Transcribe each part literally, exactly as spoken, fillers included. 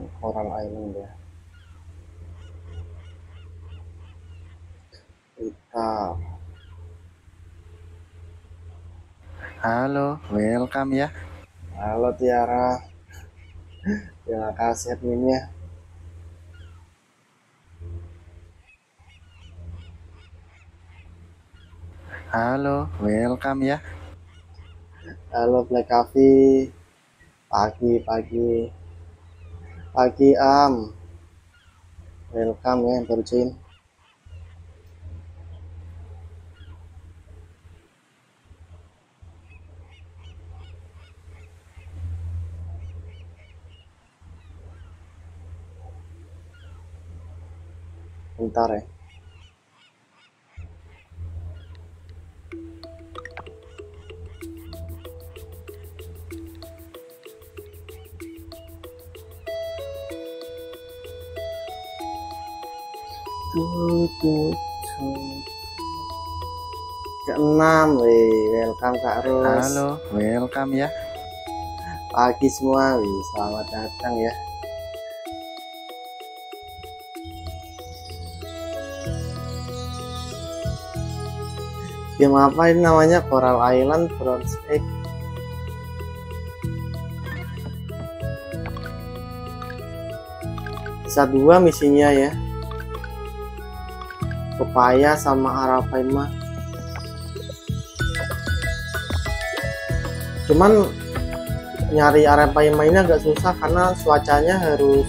Coral Island ya. Kita Halo, welcome ya. halo Tiara, terima kasih adminnya. Halo, welcome ya. Halo Black Coffee, pagi pagi pagi Am, welcome ya yang baru join. Bentar ya. Tuh, tuh, tuh. Keenam, wih, welcome Kak Ros. Halo, welcome ya. Pagi semua, wih, selamat datang ya. Game apa ini namanya? Coral Island Bronze Egg. Bisa dua misinya ya. Pepaya sama Arapaima. Cuman nyari Arapaima ini agak susah karena cuacanya harus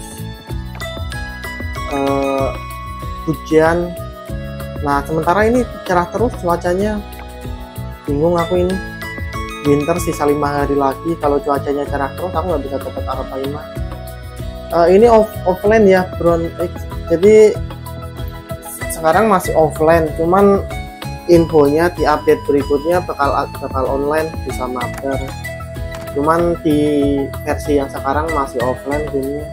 uh, hujan. Nah sementara ini cerah terus cuacanya, bingung aku ini. Winter sisa lima hari lagi, kalau cuacanya cerah terus aku nggak bisa dapat Arapaima. Uh, ini off offline ya Bronze Egg, jadi sekarang masih offline, cuman infonya di update berikutnya bakal bakal online, bisa mabar. Cuman di versi yang sekarang masih offline gamenya.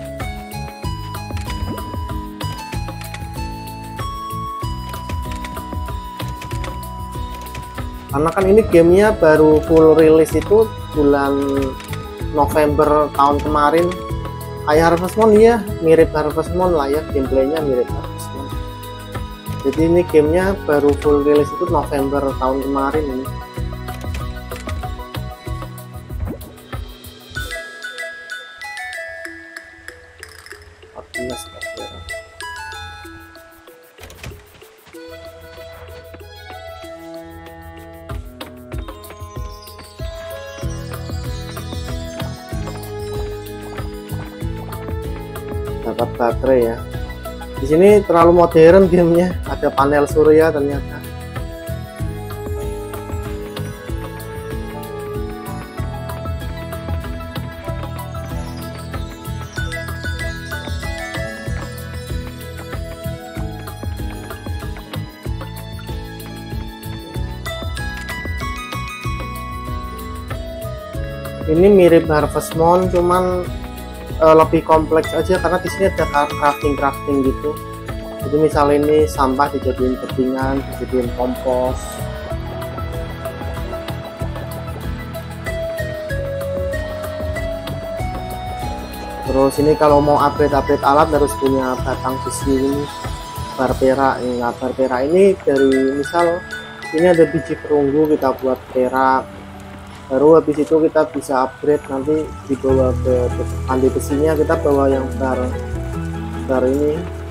Karena kan ini gamenya baru full rilis itu bulan November tahun kemarin. Kayak Harvest Moon ya, mirip Harvest Moon lah ya, gameplaynya mirip Harvest Moon. Jadi ini gamenya baru full rilis itu November tahun kemarin ini. Dapat baterai ya. Di sini terlalu modern gamenya, ada panel surya ternyata. Ini mirip Harvest Moon, cuman uh, lebih kompleks aja karena di sini ada crafting crafting gitu. Jadi misalnya ini sampah dijadiin tebingan, dijadiin kompos. Terus ini kalau mau upgrade-upgrade alat harus punya batang besi ini, barpera. Nah, barpera ini dari misal ini ada biji perunggu, kita buat perak. Baru habis itu kita bisa upgrade, nanti dibawa ke pandi besinya, kita bawa yang bar bar ini.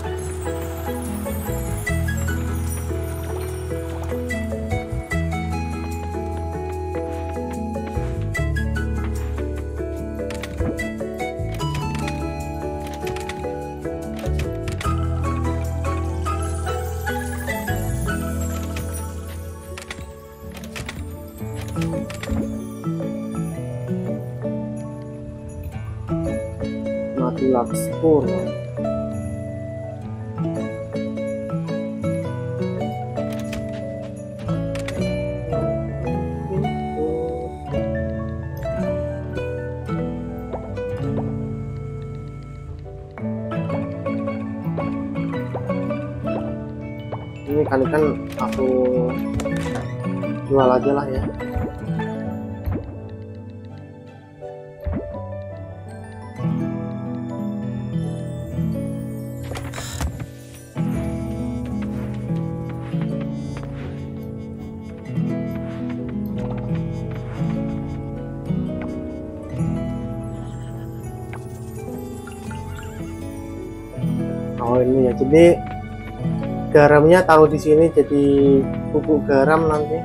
Mati Lakspur. Ini ikan-ikan aku jual aja lah ya. Oh ini ya, jadi garamnya taruh di sini jadi bubuk garam nanti.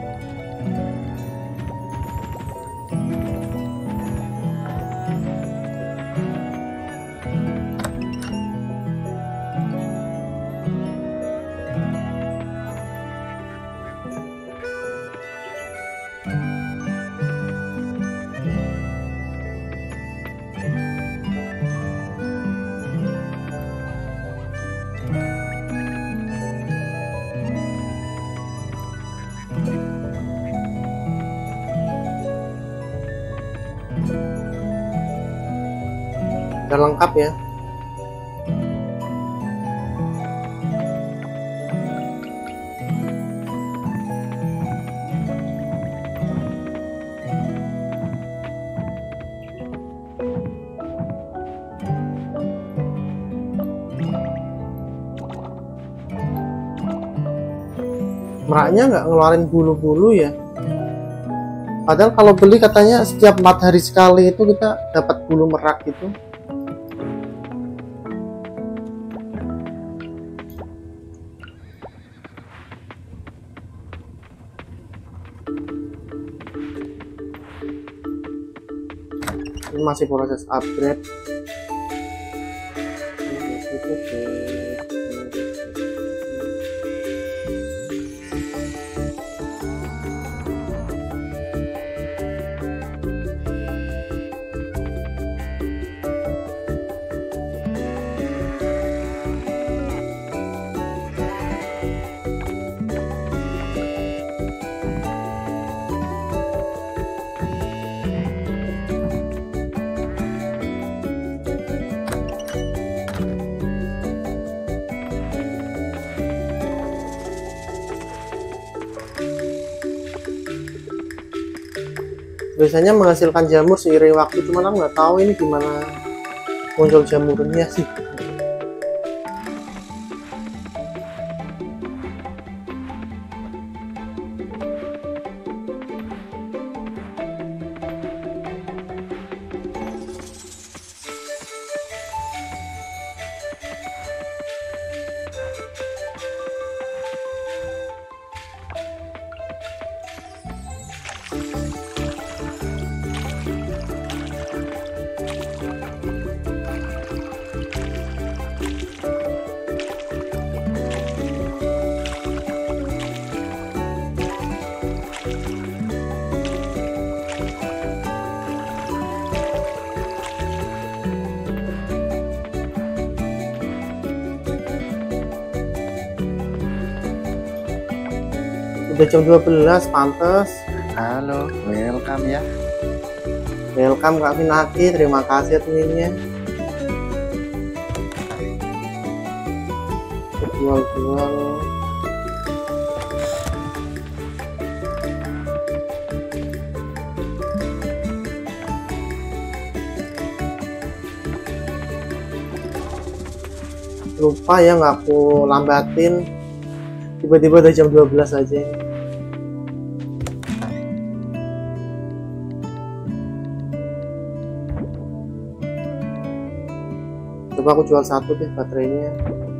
Udah lengkap ya. Meraknya nggak ngeluarin bulu-bulu ya, padahal kalau beli katanya setiap empat hari sekali itu kita dapat bulu merak gitu. Ini masih proses upgrade. Biasanya menghasilkan jamur seiring waktu, cuman aku nggak tahu ini gimana muncul jamurnya sih. Udah jam dua belas, pantes. Halo, welcome ya. Welcome Kak Vinaki, terima kasih adminnya. Jual-jual. Lupa ya, nggak aku lambatin. Tiba-tiba udah jam dua belas aja. Coba aku jual satu deh baterainya.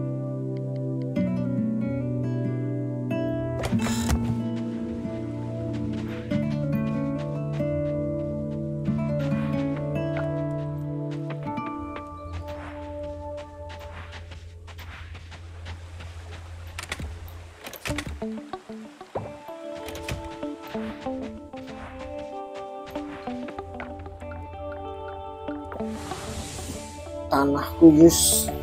Tanah kuyus.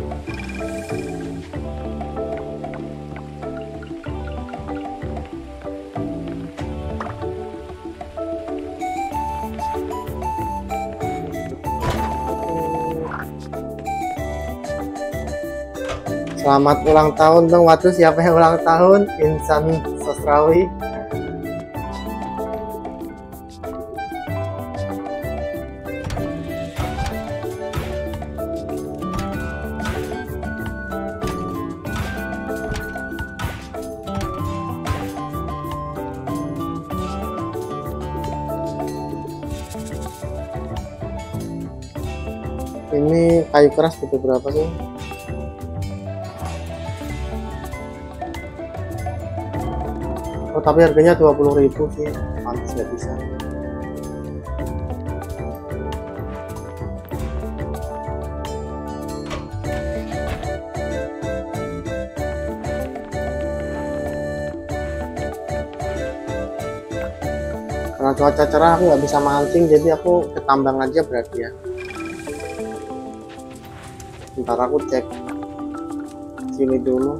Selamat ulang tahun dong. Waduh, siapa yang ulang tahun? Insan Sosrawi. Ini kayu keras butuh berapa sih? Oh tapi harganya dua puluh ribu sih, pantas nggak bisa. Karena cuaca cerah aku nggak bisa mancing, jadi aku ke tambang aja berarti ya. Ntar aku cek sini dulu.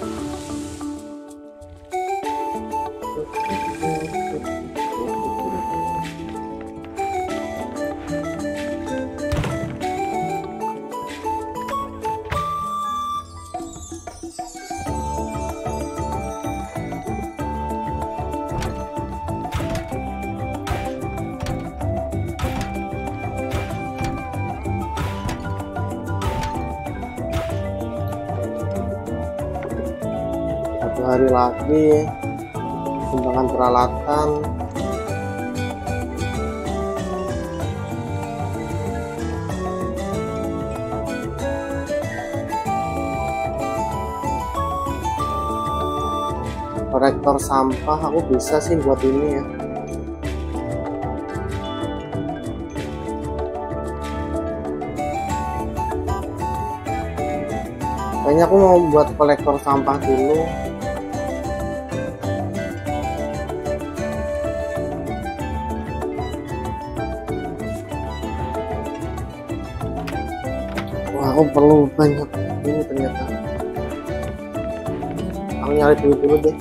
Satu hari lagi sumbangan peralatan. Korektor sampah aku bisa sih buat ini ya. Kayaknya aku mau buat kolektor sampah dulu. Wah, aku perlu banyak ini ternyata. Aku nyari duit dulu deh.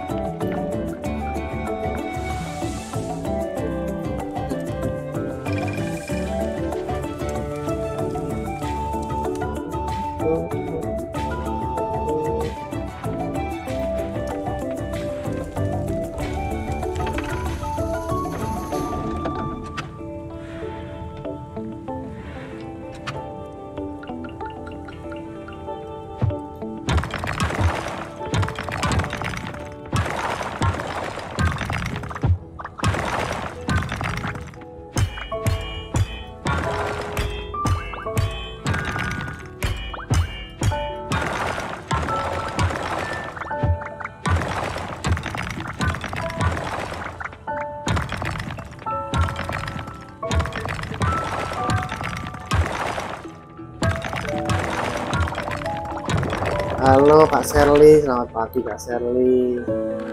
Halo Kak Sherly, selamat pagi Kak Sherly.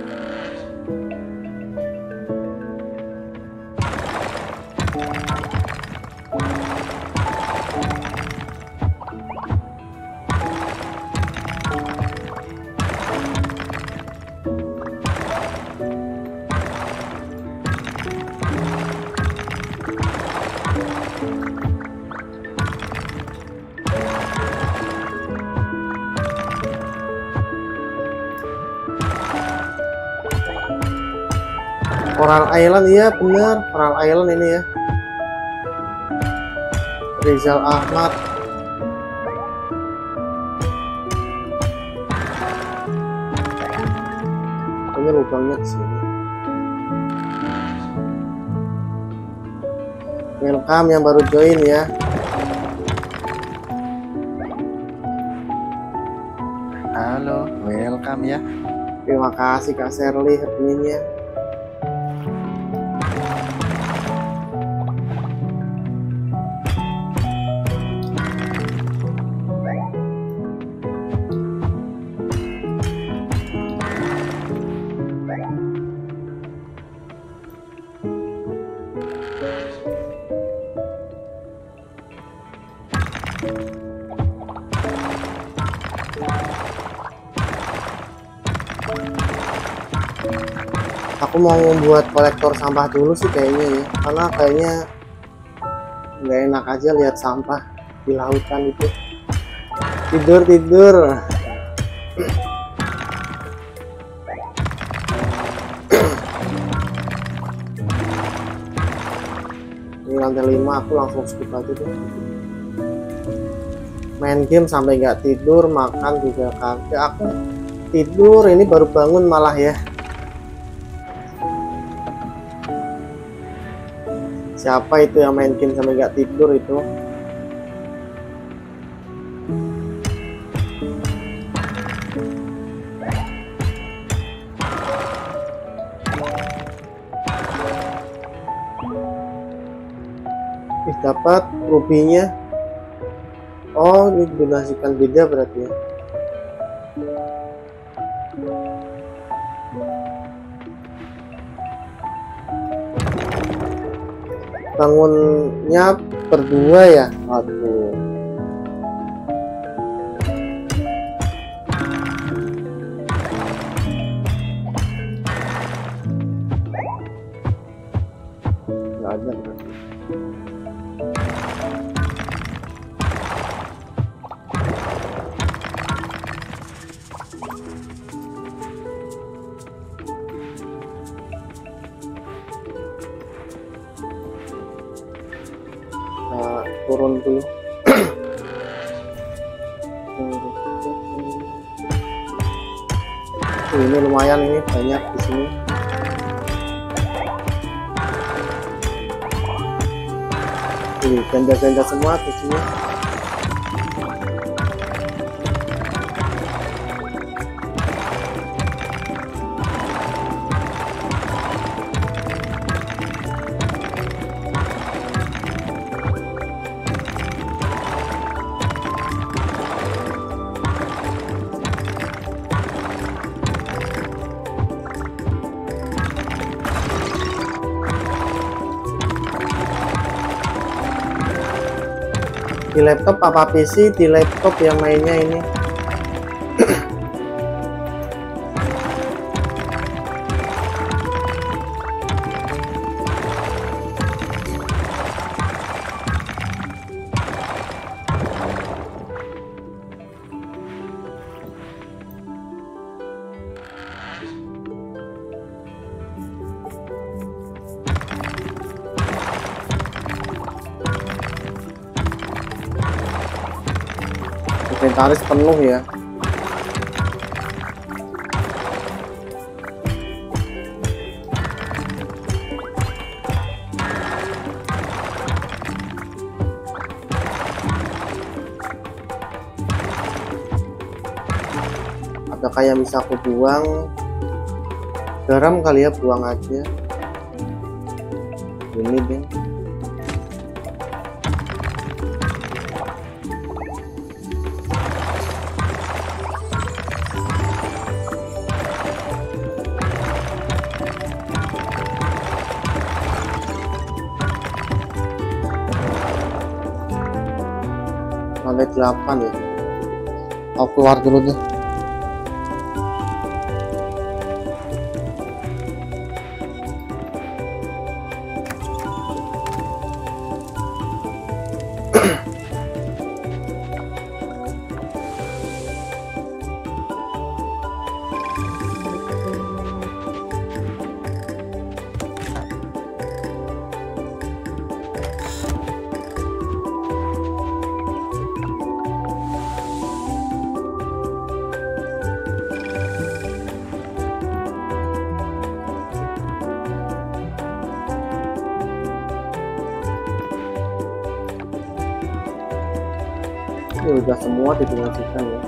Coral Island, iya bener, Coral Island ini ya. Rizal Ahmad. Ini lubangnya di sini. Welcome yang baru join ya. Halo, welcome ya. Terima kasih Kak Sherly adminnya. Aku mau membuat kolektor sampah dulu sih kayaknya ya, karena kayaknya nggak enak aja lihat sampah di lautan itu. Tidur tidur. Ini lantai lima, aku langsung skip aja deh. Main game sampai nggak tidur, makan juga kagak. Aku tidur ini baru bangun malah ya. Siapa itu yang main game sampai nggak tidur itu? dapat rubinya. Oh, ini donasikan beda berarti ya. Bangunnya berdua ya. Aduh. Nggak ada berarti. Nah, turun dulu. Oh, ini lumayan, ini banyak di sini. Ini ganda-ganda semua di sini. Di laptop apa P C? Di laptop yang mainnya ini. Inventaris penuh ya. Adakah yang bisa aku buang? Garam kali ya, buang aja. Ini deh. Lantai delapan ya. Aku keluar dulu deh. Ini udah semua didonasikan ya.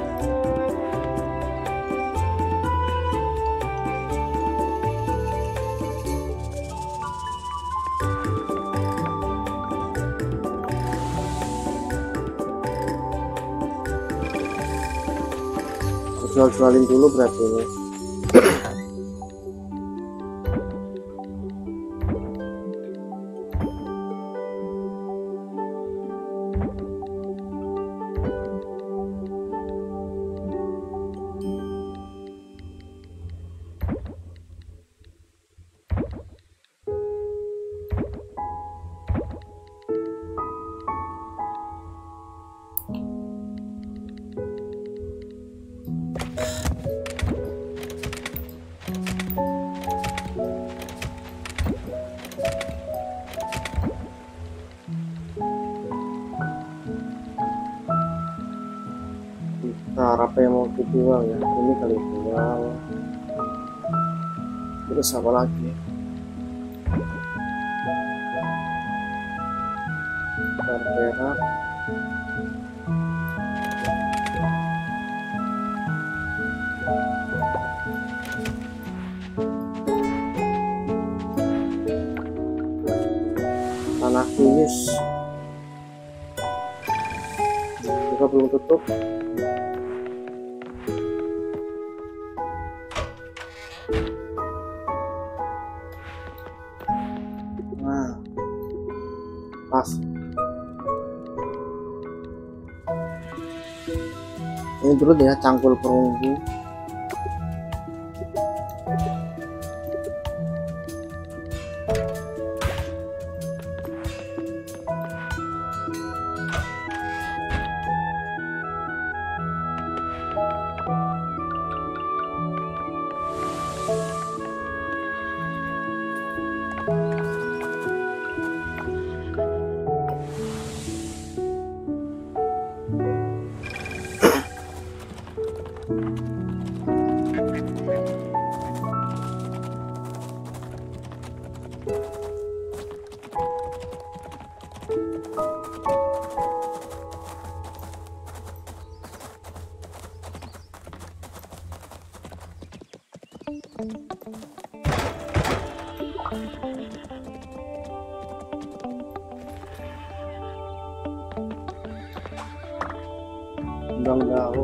Jual-jualin dulu berarti ini. Nah, apa yang mau dijual ya? Ini kali jual. Terus apa lagi? Perak. Tanah tulis. belum tutup. Nah, pas. Ini dulu ya cangkul perunggu. Kembang daun.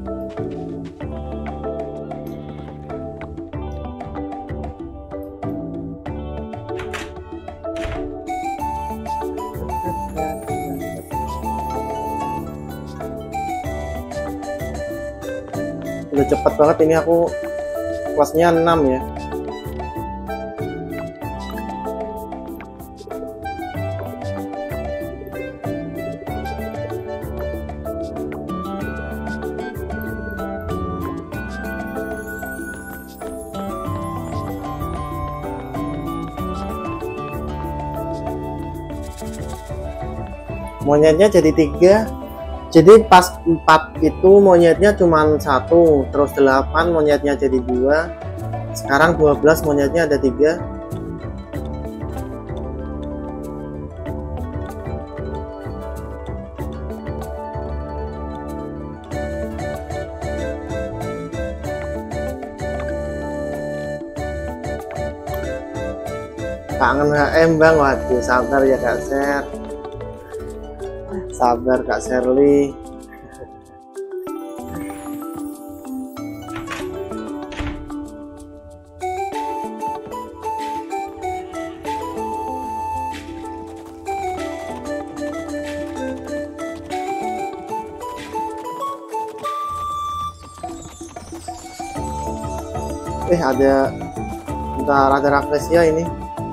Udah cepet banget ini, aku kelasnya enam ya. Monyetnya jadi tiga, jadi pas empat itu monyetnya cuma satu, terus delapan monyetnya jadi dua, sekarang dua belas monyetnya ada tiga. Kangen H M bang, waduh sabar ya Kak Ser. Sabar Kak Sherly. Eh ada, bentar, ada Rafflesia ini.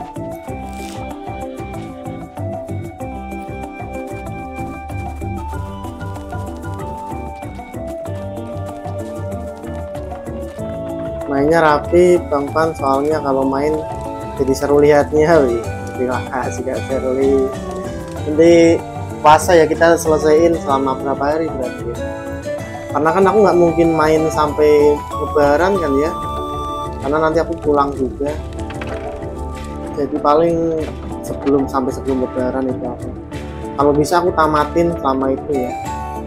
Mainnya rapi Bang Pan, soalnya kalau main jadi seru lihatnya. Wih, terima kasih Kak Sherly. Nanti puasa ya kita selesaiin selama berapa hari berarti ya? Karena kan aku nggak mungkin main sampai lebaran kan ya, karena nanti aku pulang juga. Jadi paling sebelum sampai sebelum lebaran itu aku, kalau bisa aku tamatin selama itu ya.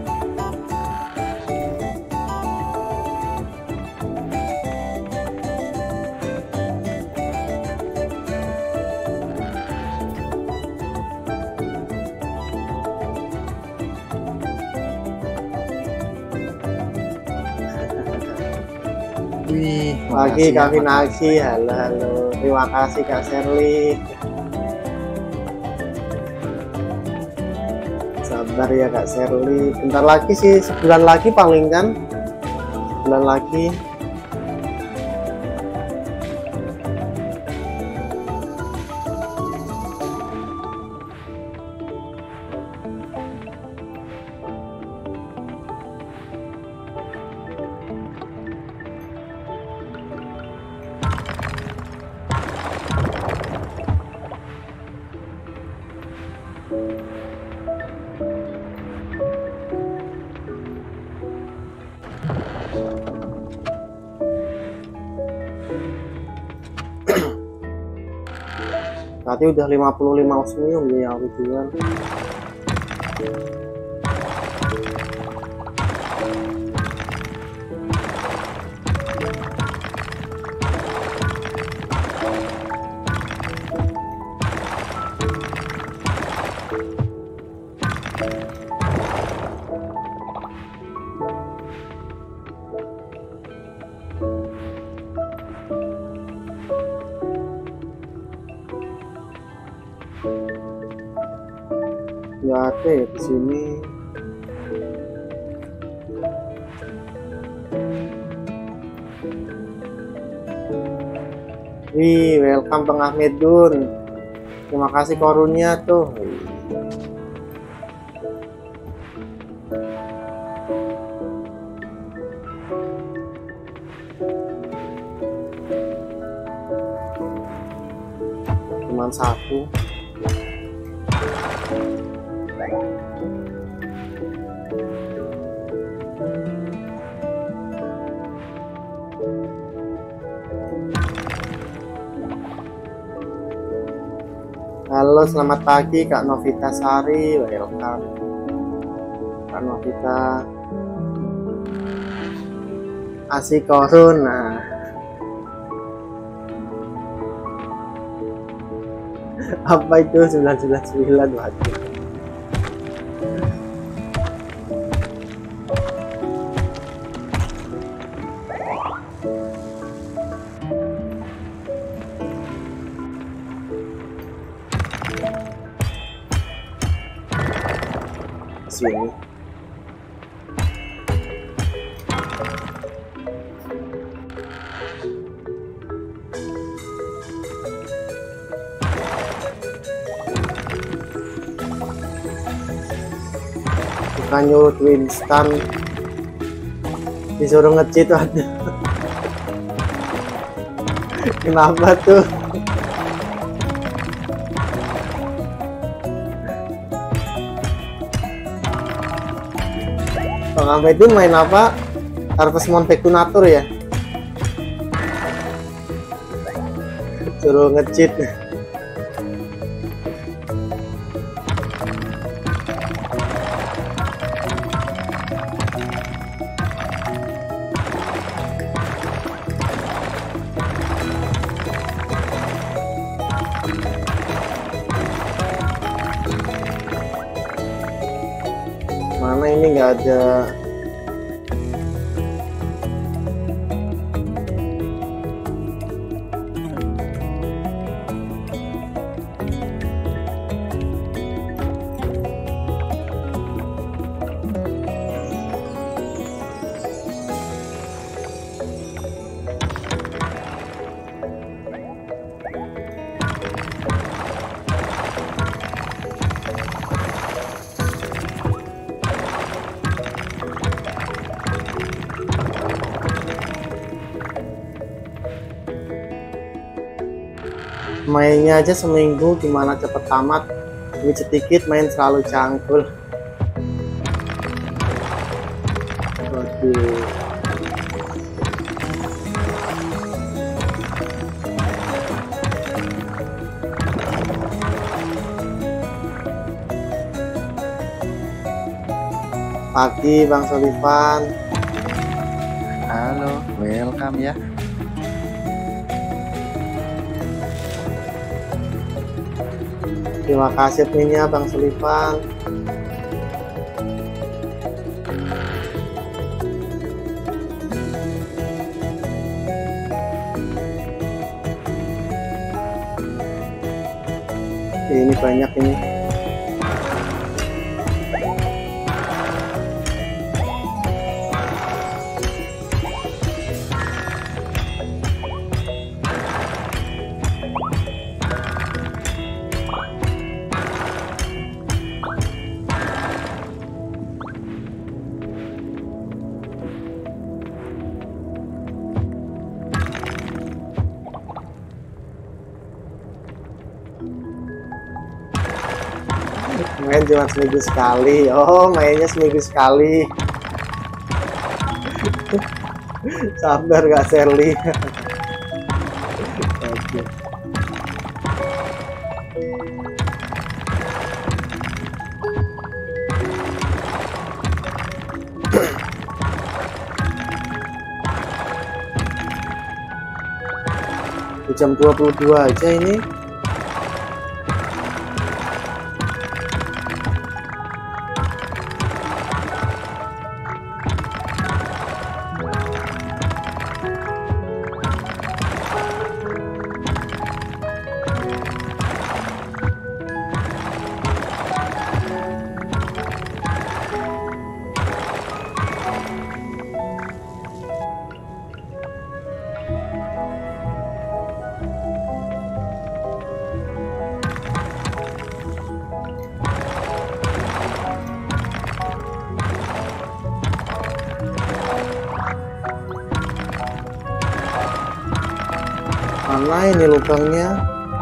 Wih, Lagi makasih ya, kami Pak. nagih, halo halo, terima kasih Kak Sherly. Sabar ya Kak Sherly, bentar lagi sih, sebulan lagi paling kan, sebulan lagi. Tadi udah lima puluh lima osmium ya aku jual. nggak ada ya di sini. Wih, welcome Bang Ahmedun. Terima kasih korunnya tuh. Cuman satu. Halo, selamat pagi Kak Novita Sari, welcome Kak Novita. Asik korun. Nah, apa itu sembilan sembilan sembilan wajib. Sini. Bukan nyuruh Winston, disuruh nge-cheat. Waduh. Kenapa tuh? Bang Ahmedun main apa? Harvest Moon Vacunator ya? Suruh nge-cheat. Mana ini nggak ada. Mainnya aja seminggu gimana cepet tamat, duit sedikit main selalu cangkul. Waduh. Pagi Bang Solivan. Halo, welcome ya. Terima kasih adminnya Bang Sullivan. Ini banyak ini. Main cuma seminggu sekali. Oh, mainnya seminggu sekali. Sabar Kak Sherly. Oke. Jam dua puluh dua aja ini. Mana ini lubangnya?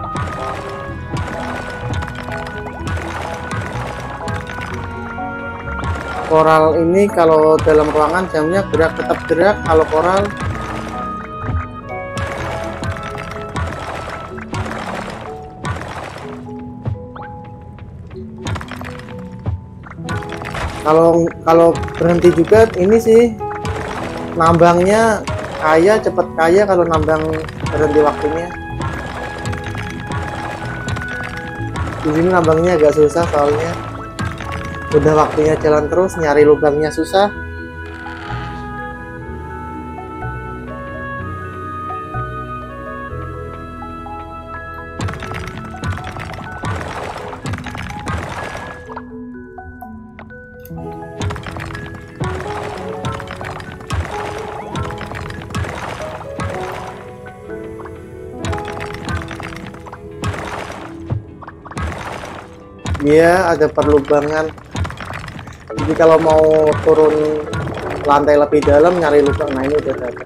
Koral ini kalau dalam ruangan jamnya gerak, tetap gerak. Kalau koral kalau kalau berhenti juga ini sih nambangnya kaya, cepet kaya kalau nambang berhenti waktunya. Di sini nambangnya agak susah soalnya udah waktunya jalan terus, nyari lubangnya susah. Dia ada perlubangan, jadi kalau mau turun lantai lebih dalam nyari lubang. Nah ini udah ada.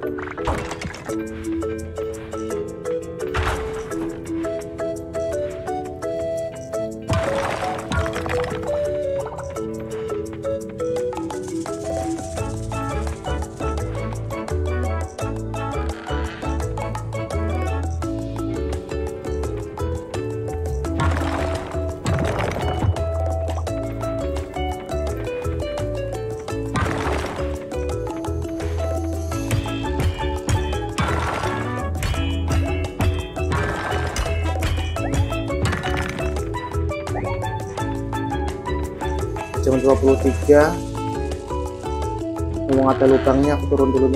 Jam dua puluh tiga, ngomong ada lubangnya, aku turun dulu nih.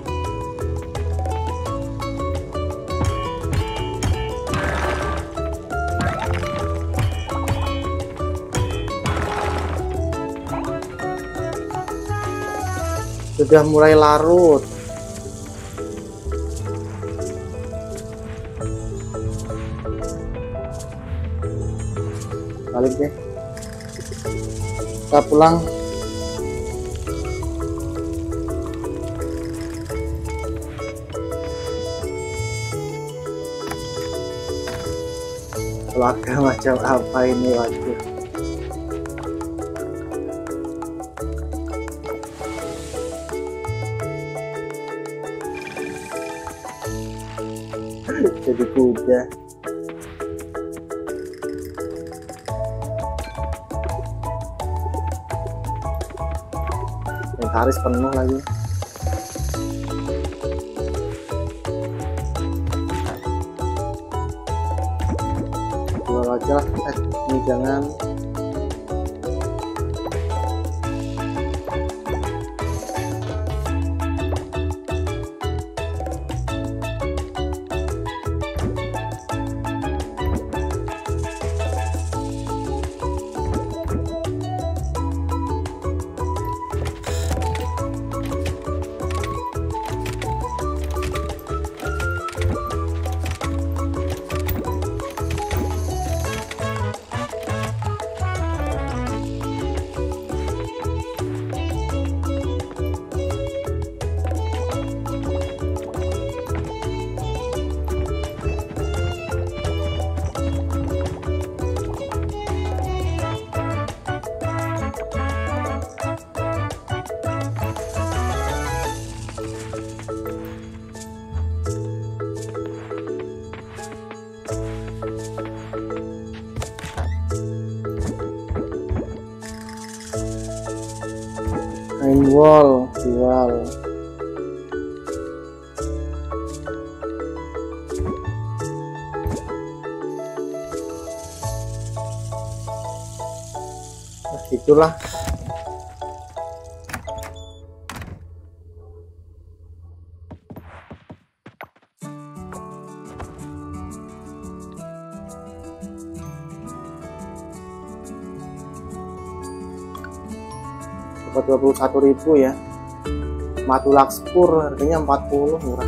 Sudah mulai larut. Balik deh, kita pulang. Keluarga macam apa ini, waduh. Jadi kuda. Inventaris penuh lagi. Jual aja lah, eh ini jangan. Kain wall jual. Nah, itulah. dua puluh satu ribu ya. Matulak spur harganya empat puluh, murah.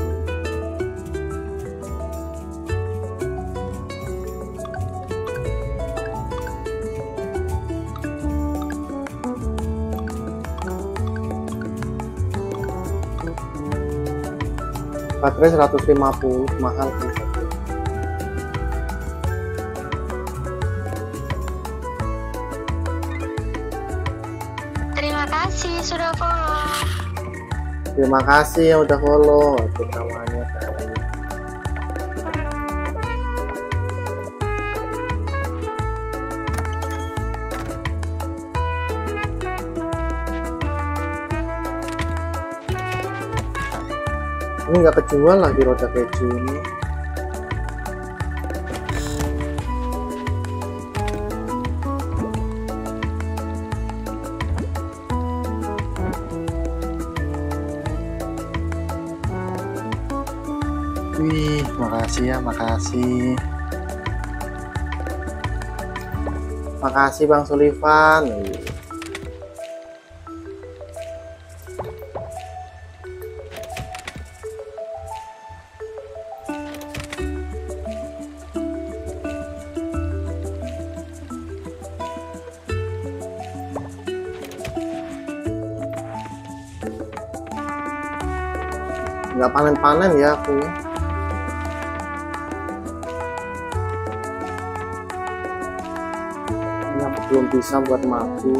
Baterai seratus lima puluh, mahal sih. Terima kasih yang udah follow. Itu namanya kayaknya. Ini nggak kejual lagi roda keju ini. Wih, makasih ya, makasih. Makasih Bang Sullivan. Nggak panen-panen ya aku ya. Ini aku belum bisa buat madu.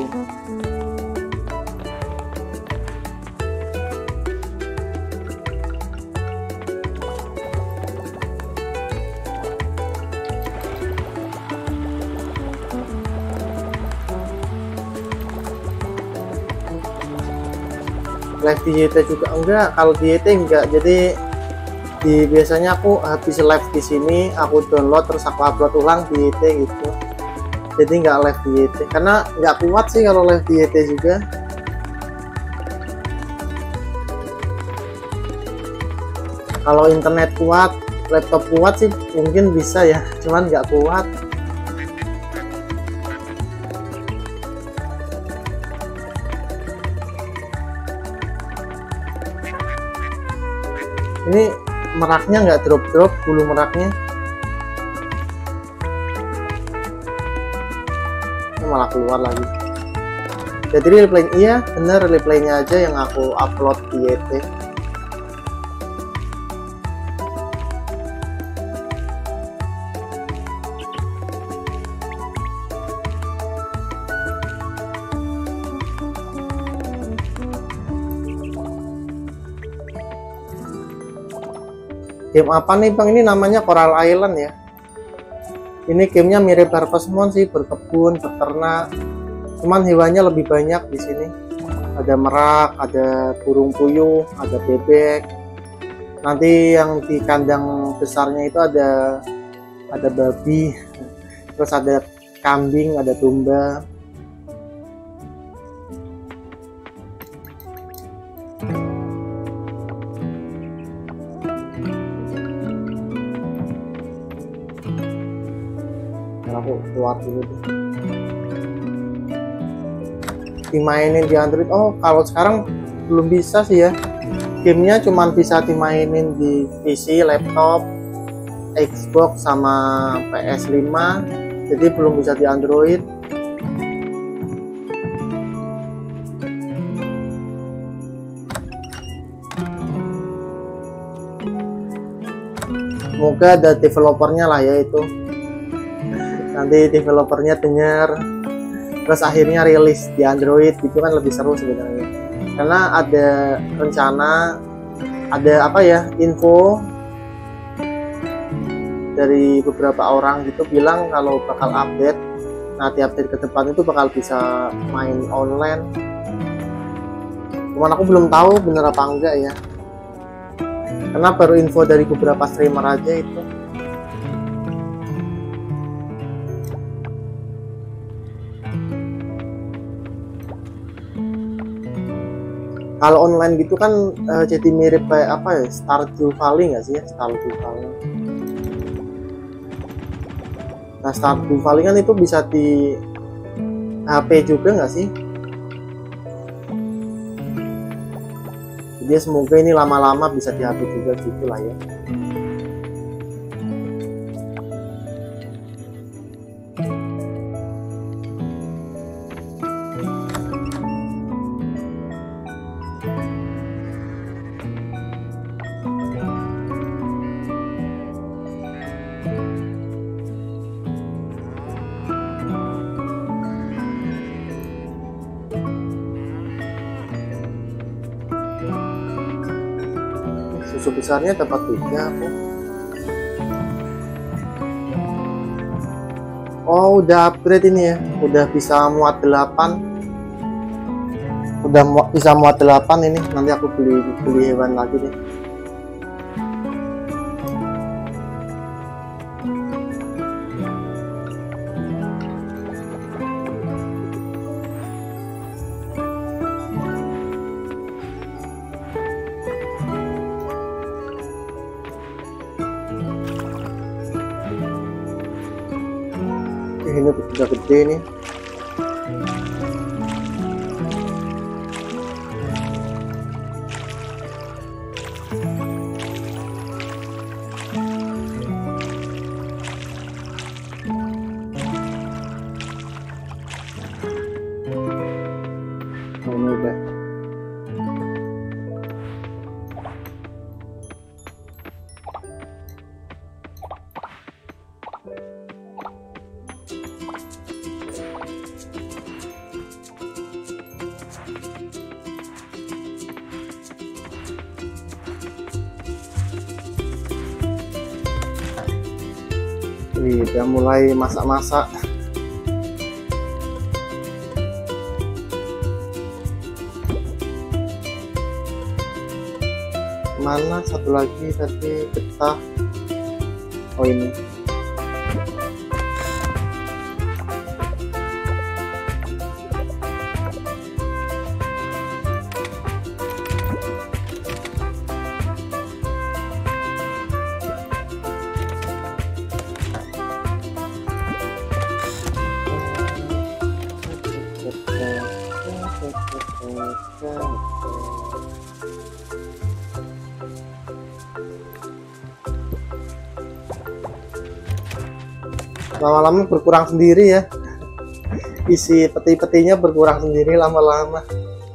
Live di Y T juga enggak, kalau di Y T enggak, jadi di biasanya aku habis live di sini aku download terus aku upload ulang di Y T gitu, jadi nggak live di Y T karena nggak kuat sih kalau live di Y T juga. Kalau internet kuat, laptop kuat sih mungkin bisa ya, cuman nggak kuat. Ini meraknya nggak drop-drop, bulu meraknya. Ini malah keluar lagi. Jadi replay, iya bener, replaynya aja yang aku upload di Y T. Game apa nih Bang? Ini namanya Coral Island ya. Ini gamenya mirip Harvest Moon sih, berkebun, beternak. Cuman hewannya lebih banyak di sini. Ada merak, ada burung puyuh, ada bebek. Nanti yang di kandang besarnya itu ada ada babi, terus ada kambing, ada domba. Aku keluar dulu deh. Dimainin di Android, oh kalau sekarang belum bisa sih ya, gamenya cuma bisa dimainin di P C, laptop, Xbox sama P S lima, jadi belum bisa di Android. Semoga ada developernya lah ya, itu nanti developernya dengar terus akhirnya rilis di Android, itu kan lebih seru sebenarnya. Karena ada rencana, ada apa ya, info dari beberapa orang gitu bilang kalau bakal update. Nah di update ke depan itu bakal bisa main online. Cuman aku belum tahu bener apa enggak ya, karena baru info dari beberapa streamer aja itu. Kalau online gitu kan uh, jadi mirip kayak apa ya, Stardew Valley nggak sih ya, Stardew Valley. Nah Stardew Valley kan itu bisa di H P juga nggak sih? Jadi semoga ini lama-lama bisa di H P juga gitu lah ya. susu besarnya dapat tiga aku. Oh, udah upgrade ini ya, udah bisa muat delapan, udah mu bisa muat delapan ini. Nanti aku beli beli hewan lagi deh. Ini udah gede nih. Ini udah. Wih, udah mulai masak-masak. Mana satu lagi tadi getah? Oh ini. Lama-lama berkurang sendiri ya, isi peti-petinya berkurang sendiri lama-lama.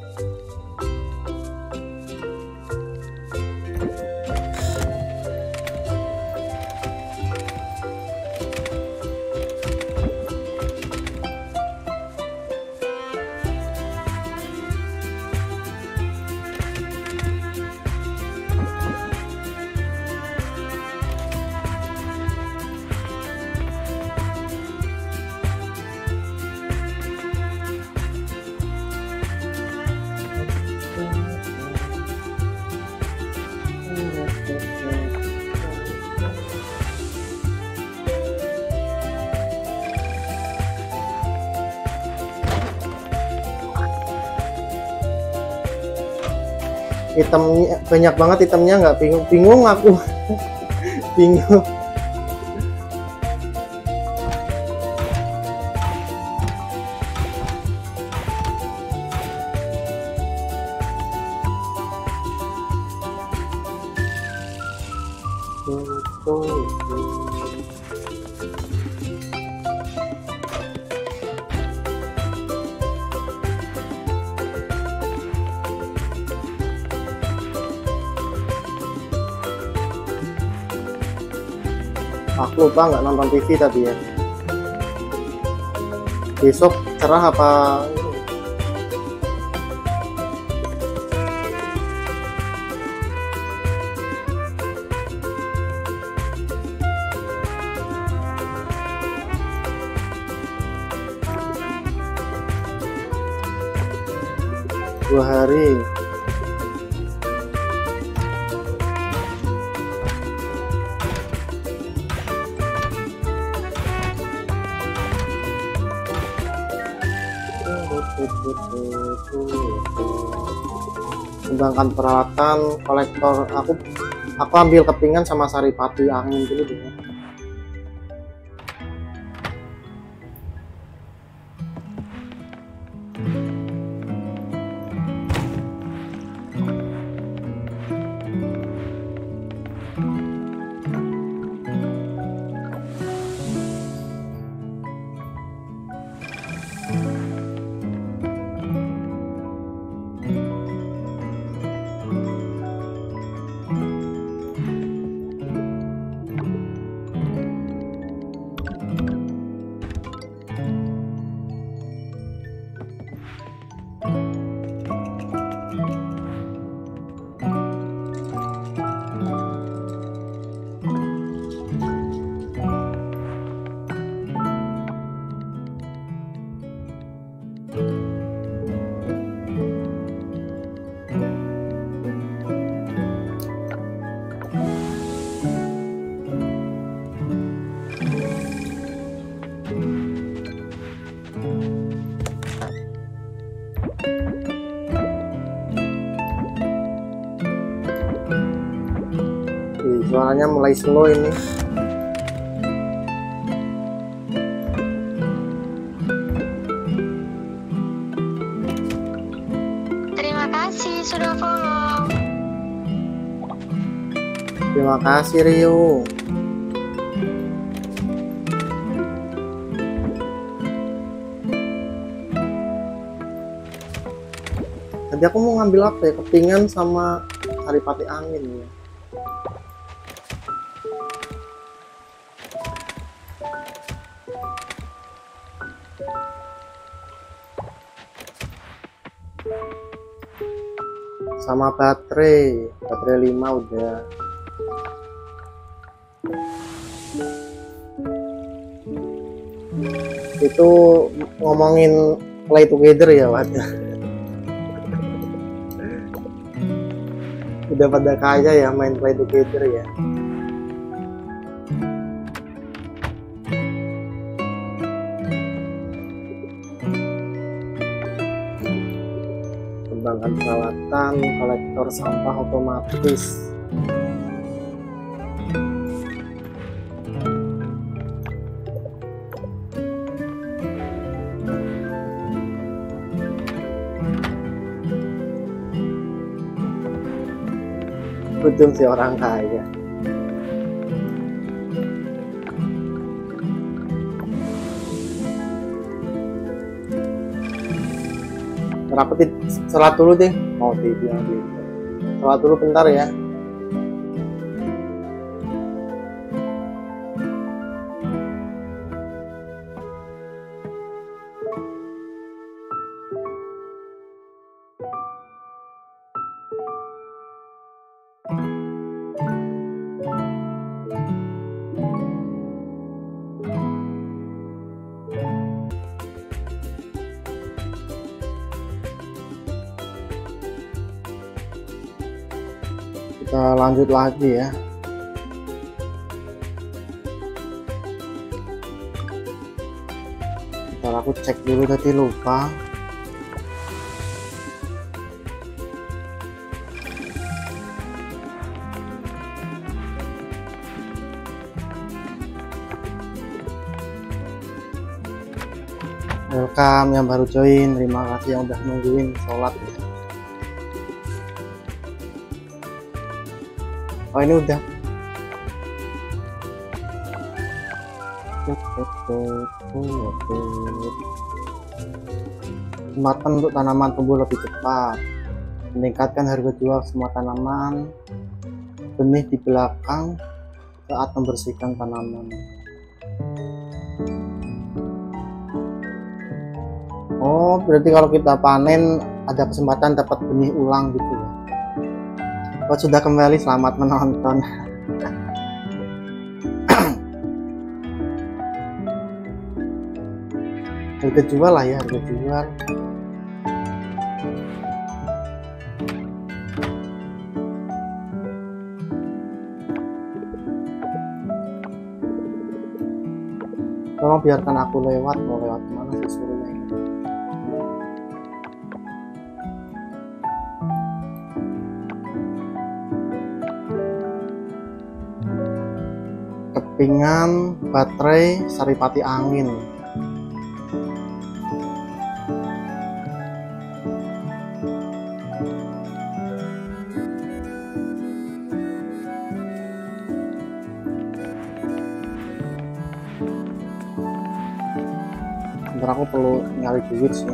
Itemnya banyak banget, itemnya nggak bingung bingung aku bingung. Aku lupa nggak nonton T V tadi ya. Besok cerah apa? Dua hari. Kembangkan peralatan kolektor. Aku aku ambil kepingan sama saripati angin dulu deh. suaranya mulai slow ini. Terima kasih sudah follow. Terima kasih Rio. Tadi aku mau ngambil apa ya? Kepingan sama saripati angin ya. Sama baterai, baterai lima udah. Itu ngomongin play together ya, wadah. Udah pada kaya ya main play together ya. Kembangkan peralatan, kolektor sampah otomatis. Untung si orang kaya. Aku sholat dulu deh, mau dibilang gitu. Sholat dulu bentar ya. Kita lanjut lagi ya. Ntar aku cek dulu tadi lupa. Welcome yang baru join, terima kasih yang udah nungguin sholat. Oh ini udah. Kesempatan untuk tanaman tumbuh lebih cepat, meningkatkan harga jual semua tanaman, benih di belakang saat membersihkan tanaman. Oh berarti kalau kita panen ada kesempatan dapat benih ulang gitu ya. Oh, sudah kembali, selamat menonton. Harga jual lah ya, harga jual. Tolong biarkan aku lewat, mau lewat mana sih suruhnya ini. Kepingan, baterai, saripati angin. Bentar aku perlu nyari duit sih.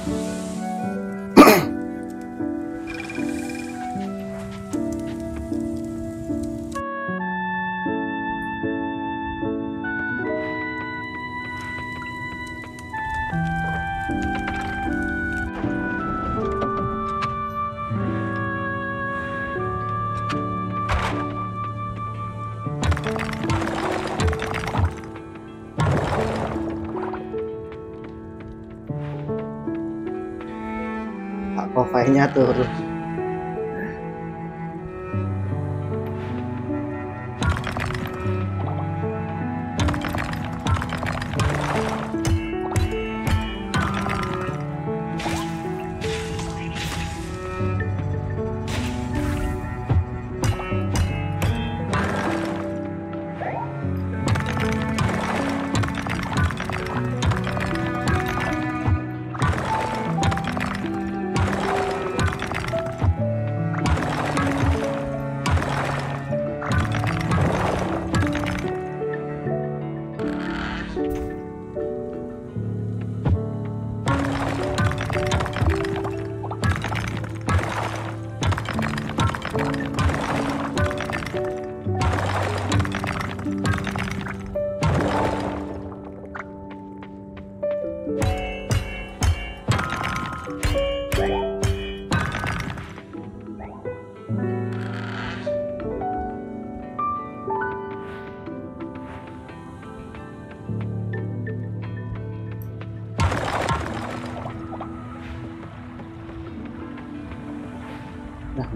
Profilnya turun.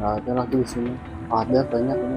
nggak ada lagi di sini. Ada banyak ini.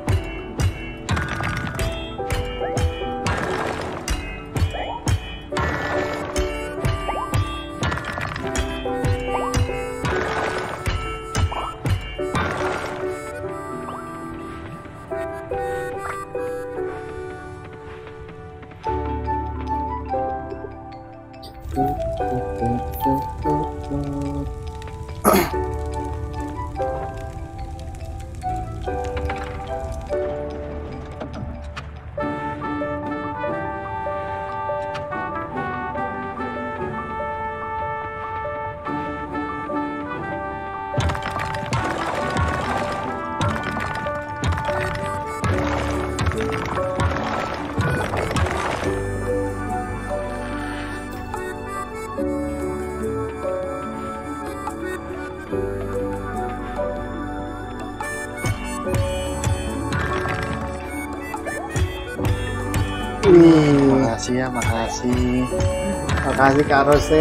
Wih, Makasih ya, makasih. makasih Kak Rose.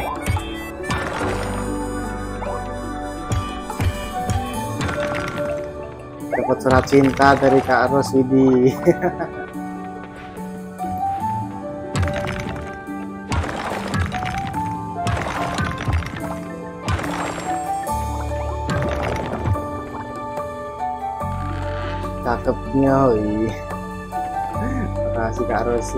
Dapat surat cinta dari Kak Ros Widi. Cakepnya, wih. Makasih Kak Rosi.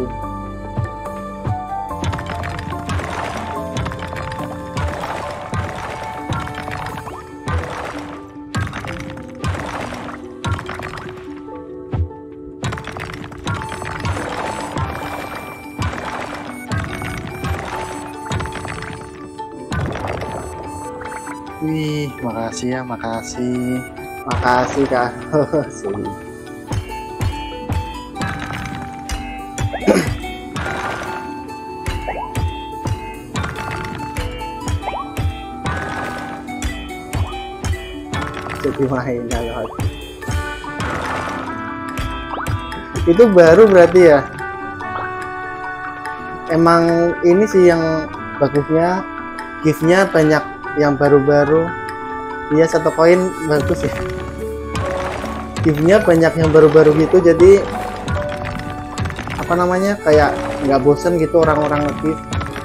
Wih, makasih ya, makasih. Makasih Kak Rosi. Jadi mainan lagi. Itu baru berarti ya. Emang ini sih yang bagusnya, gift-nya banyak yang baru-baru. Iya, satu koin bagus ya. Gift-nya banyak yang baru-baru gitu, jadi apa namanya, kayak nggak bosen gitu orang-orang nge-gift.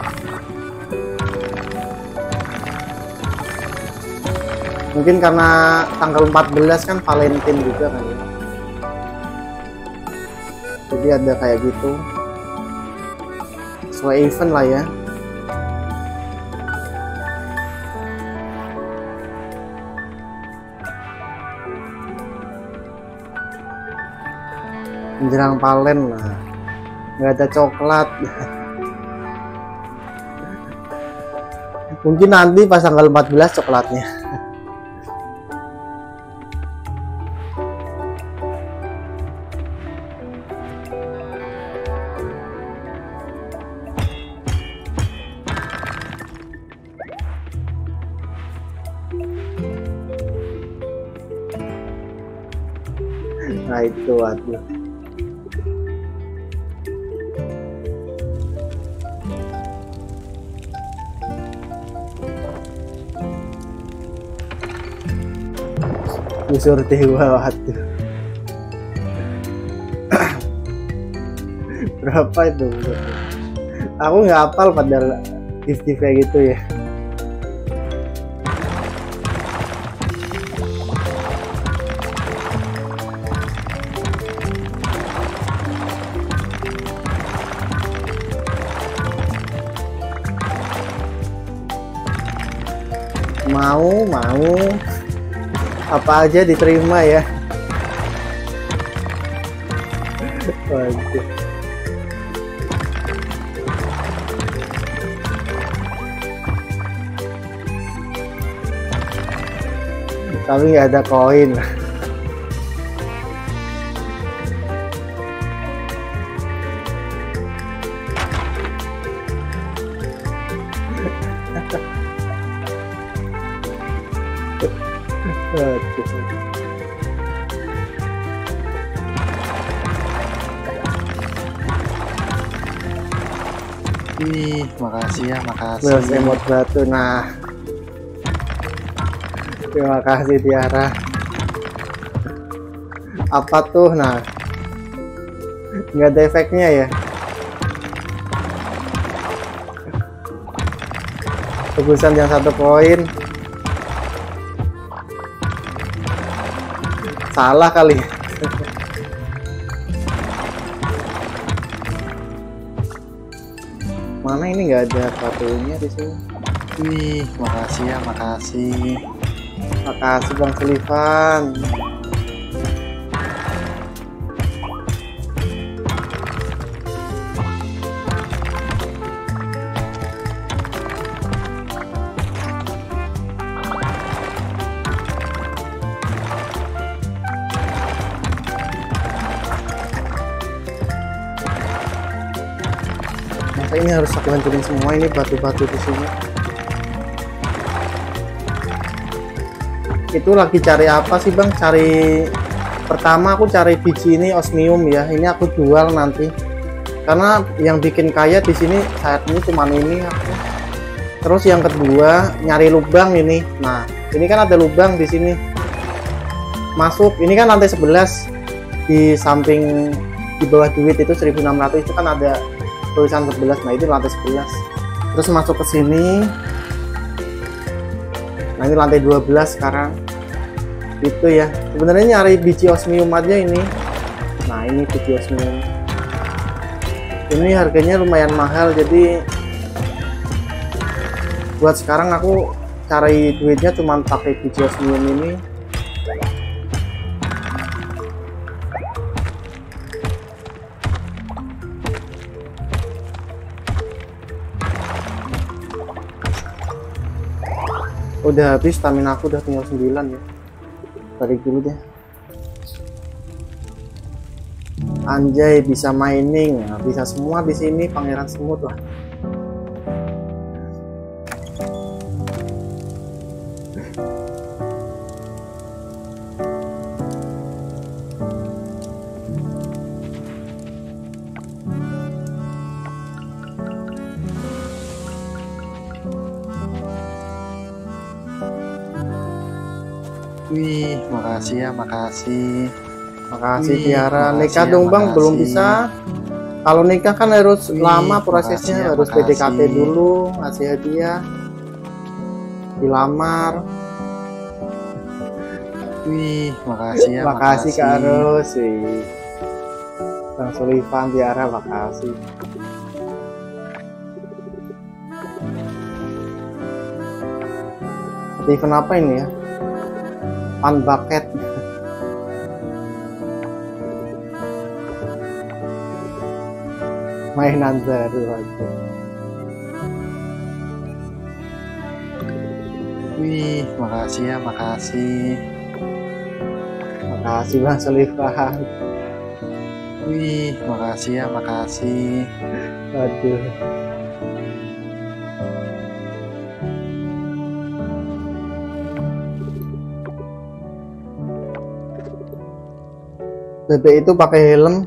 Mungkin karena tanggal empat belas kan Valentine juga kan ya. Jadi ada kayak gitu. Sesuai event lah ya. Menjelang Valen lah. Nggak ada coklat. Mungkin nanti pas tanggal empat belas coklatnya. Nah itu, waduh. Busur dewa, waduh. Berapa itu? Aku nggak hafal pada gift-gift kayak gitu ya. Mau, mau. Apa aja diterima ya. Waduh. Tapi nggak ada koin. Wih, makasih ya, makasih. Plus emot batu. Nah, Terima kasih Tiara. Apa tuh? Nah, nggak ada efeknya ya. Tebusan yang satu poin. Salah kali. Mana ini nggak ada batunya di sini. Wih, makasih ya, makasih. Makasih Bang Sulifan. Masa ini harus aku hancurin semua ini batu-batu di sini. Itu lagi cari apa sih Bang? Cari pertama aku cari biji ini osmium ya. Ini aku jual nanti. Karena yang bikin kaya di sini saat ini cuma ini aku. Terus yang kedua nyari lubang ini. Nah, ini kan ada lubang di sini. Masuk. Ini kan lantai sebelas di samping di bawah duit itu seribu enam ratus itu kan ada tulisan sebelas. Nah, itu lantai sebelas. Terus masuk ke sini. Nah, ini lantai dua belas sekarang. Itu ya. Sebenarnya nyari biji osmium aja ini. Nah, ini biji osmium. Ini harganya lumayan mahal, jadi buat sekarang aku cari duitnya cuma pakai biji osmium ini. Udah habis stamina aku, udah tinggal sembilan ya. Balik dulu deh. Anjay, bisa mining, nah, bisa semua di sini, pangeran semut lah. Wih, makasih ya, makasih. Makasih Wih, Tiara. makasih Nikah ya, dong Bang, makasih. belum bisa. Kalau nikah kan harus Wih, lama makasih prosesnya, ya, harus P D K T makasih. dulu, ngasih hadiah, dilamar. Wih, makasih ya, Makasih makasih. Kak Ros. Wih. Bang Sulifan, Tiara, makasih. Event apa ini ya? Pan bucket. Mainan baru aja. Wih, makasih ya, makasih. Makasih Bang Sulifan. Wih, makasih ya, makasih. Aduh. Bebek itu pakai helm.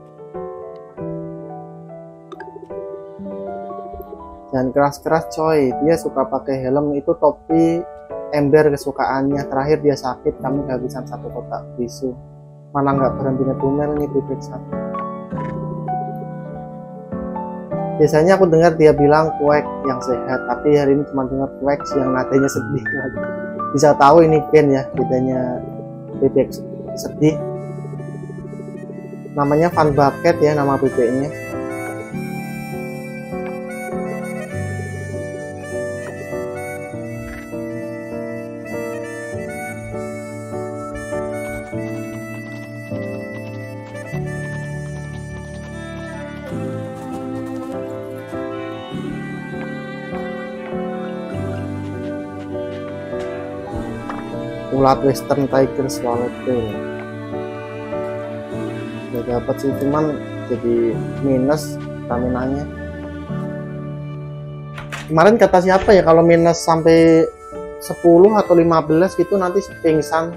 Jangan keras-keras coy, dia suka pakai helm. Itu topi ember kesukaannya. Terakhir dia sakit, kami kehabisan satu kotak tisu. Mana nggak berhenti ngetumel nih bebek satu. Biasanya aku dengar dia bilang kuek yang sehat, tapi hari ini cuma dengar kuek yang nadanya sedih. Bisa tahu ini Ben ya, bedanya bebek sedih. Namanya Fun Bucket ya, nama bebeknya. Ulat Western Tiger Swallowtail. Udah dapat sih, cuman jadi minus staminanya. Kemarin kata siapa ya, kalau minus sampai sepuluh atau lima belas gitu nanti pingsan.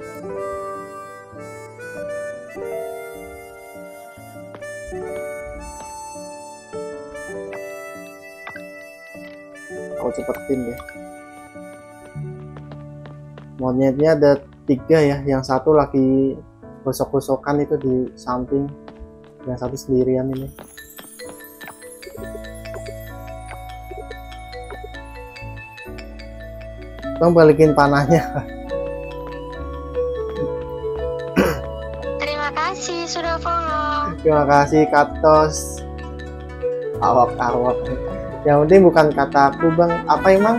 Aku cepetin deh. Monyetnya ada tiga ya, yang satu lagi gosok-gosokan itu di samping, yang satu sendirian ini. Bang, balikin panahnya. Terima kasih sudah follow. Terima kasih Katos. Awak-awak. Yang penting bukan kata aku, Bang. Apa emang?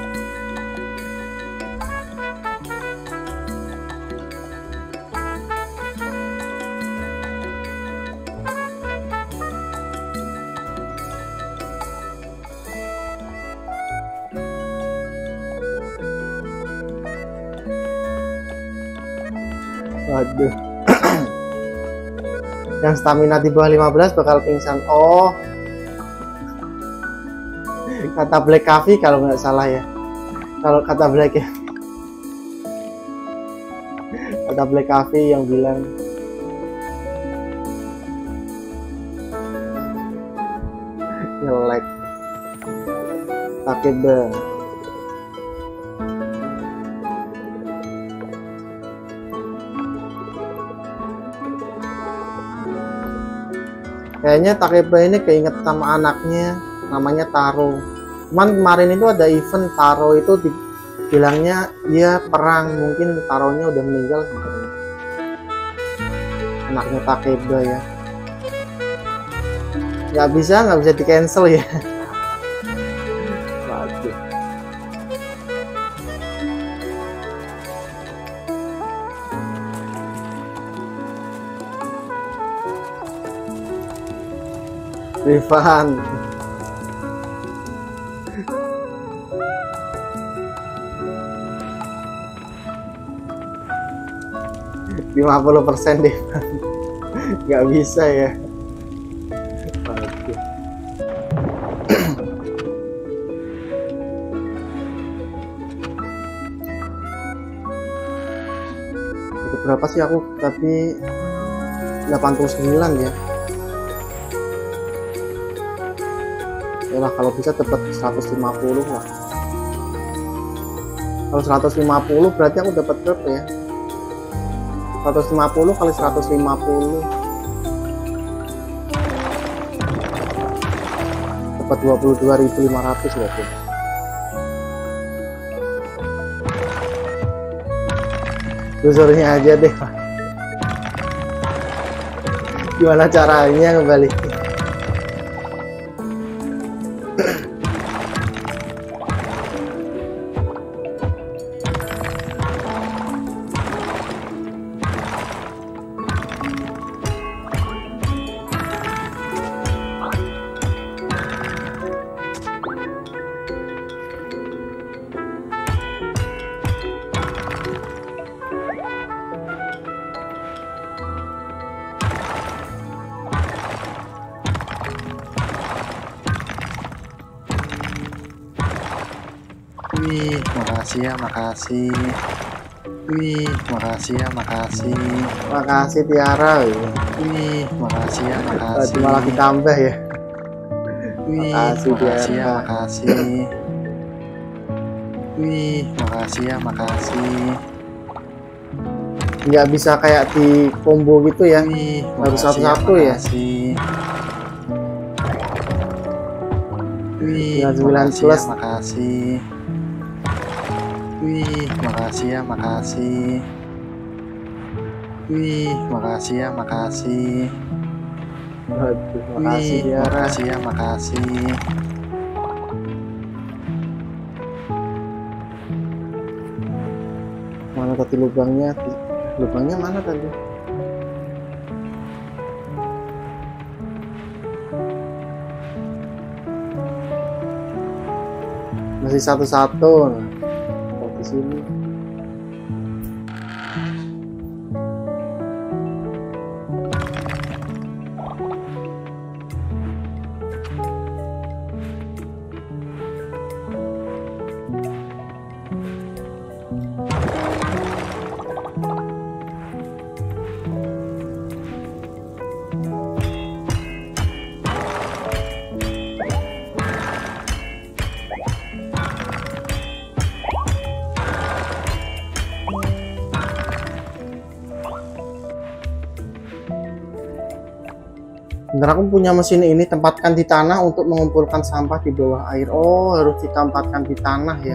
Waduh. Yang stamina di bawah lima belas bakal pingsan. Oh, kata Black Coffee kalau nggak salah ya. Kalau kata Black ya, kata Black Coffee yang bilang nge-lag pakai bang. Kayaknya Takeba ini keinget sama anaknya, namanya Taro. Cuman kemarin itu ada event Taro itu dibilangnya dia perang, mungkin Taronya udah meninggal sebenarnya. Anaknya Takeba ya. Nggak bisa, nggak bisa di cancel ya. Waduh. Rifan. lima puluh persen deh. Nggak bisa ya. Waduh. Itu berapa sih aku? Tapi delapan puluh sembilan ya. Yalah, kalau bisa dapat seratus lima puluh lah. Kalau seratus lima puluh berarti aku dapat berapa ya? seratus lima puluh kali seratus lima puluh dapat dua puluh dua ribu lima ratus loh tuh. Usernya aja deh. Gimana caranya kembali? Wih, makasih ya, makasih. Wih, makasih ya, makasih. Makasih Tiara. Wih, makasih ya, makasih. Malah ditambah ya. Wih, Makasih, makasih ya, Tiara. makasih. Wih, makasih ya, makasih. Nggak bisa kayak di combo gitu ya. Wih, Harus makasih satu-satu ya. makasih. Wih, Tinggal sembilan makasih plus. ya, makasih. Wih, makasih ya, makasih. Wih, makasih ya, makasih. Waduh, makasih Wih, Tiara. makasih ya, makasih. Mana tadi lubangnya? Lubangnya mana tadi? Masih satu-satu. Nah, di sini. Bentar, aku punya mesin ini, tempatkan di tanah untuk mengumpulkan sampah di bawah air. Oh, harus ditempatkan di tanah ya.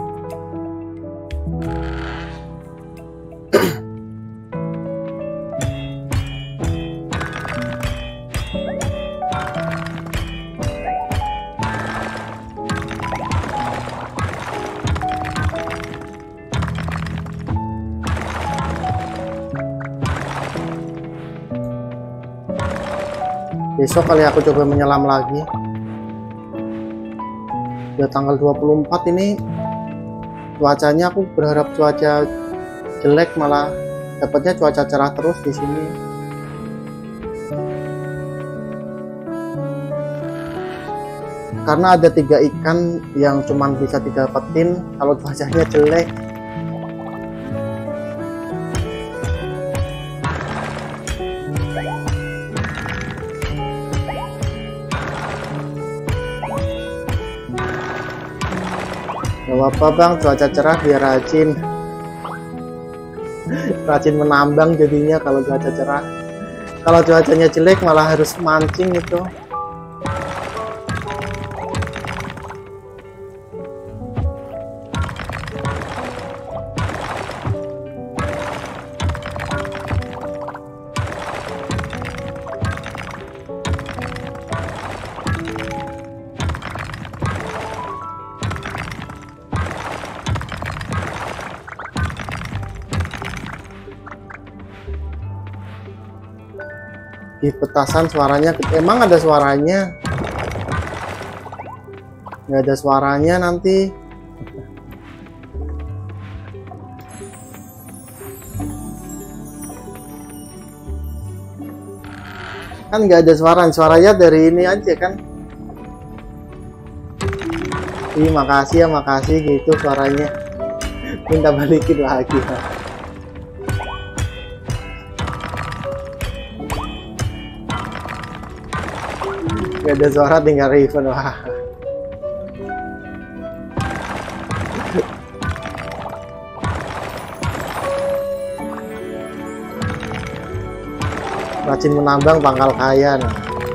Besok kali aku coba menyelam lagi. Udah tanggal dua puluh empat ini. Cuacanya aku berharap cuaca jelek, malah dapatnya cuaca cerah terus di sini. Karena ada tiga ikan yang cuman bisa didapetin kalau cuacanya jelek. Gak apa-apa bang, cuaca cerah biar rajin rajin menambang jadinya kalau cuaca cerah. Kalau cuacanya jelek malah harus mancing itu. Di petasan suaranya, emang ada suaranya? Nggak ada suaranya nanti. Kan nggak ada suara, suaranya dari ini aja kan. Ih, makasih ya, makasih gitu suaranya. Minta balikin lagi. Gak ada suara, tinggal Raven. Wah. Rajin menambang pangkal kaya. Nah.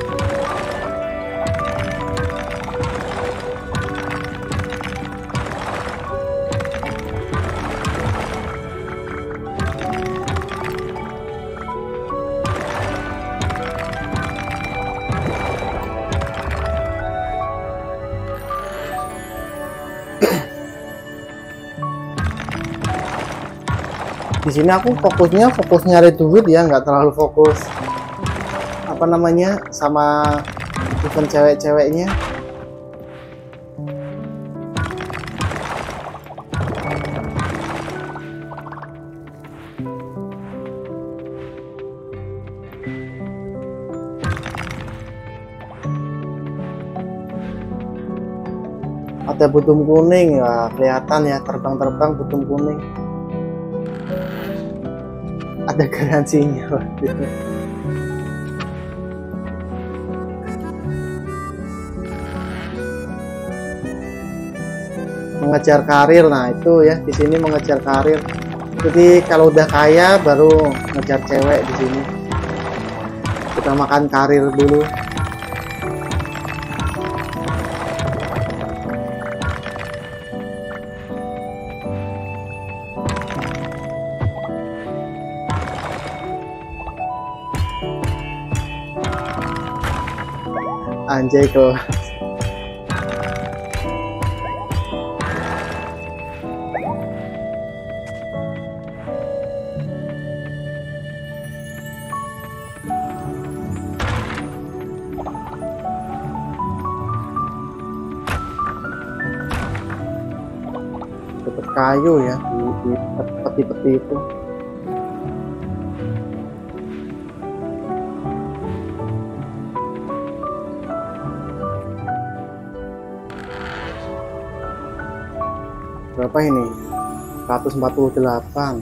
Di sini aku fokusnya fokus nyari duit ya, nggak terlalu fokus apa namanya sama event cewek-ceweknya. Ada butum kuning ya, kelihatan ya, terbang-terbang butum kuning. Ada garansinya. Mengejar karir, nah itu ya, di sini mengejar karir. Jadi kalau udah kaya baru ngejar cewek di sini. Kita makan karir dulu. Anjay kelas. Dapat kayu ya di, di peti-peti itu. Berapa ini? seratus empat puluh delapan.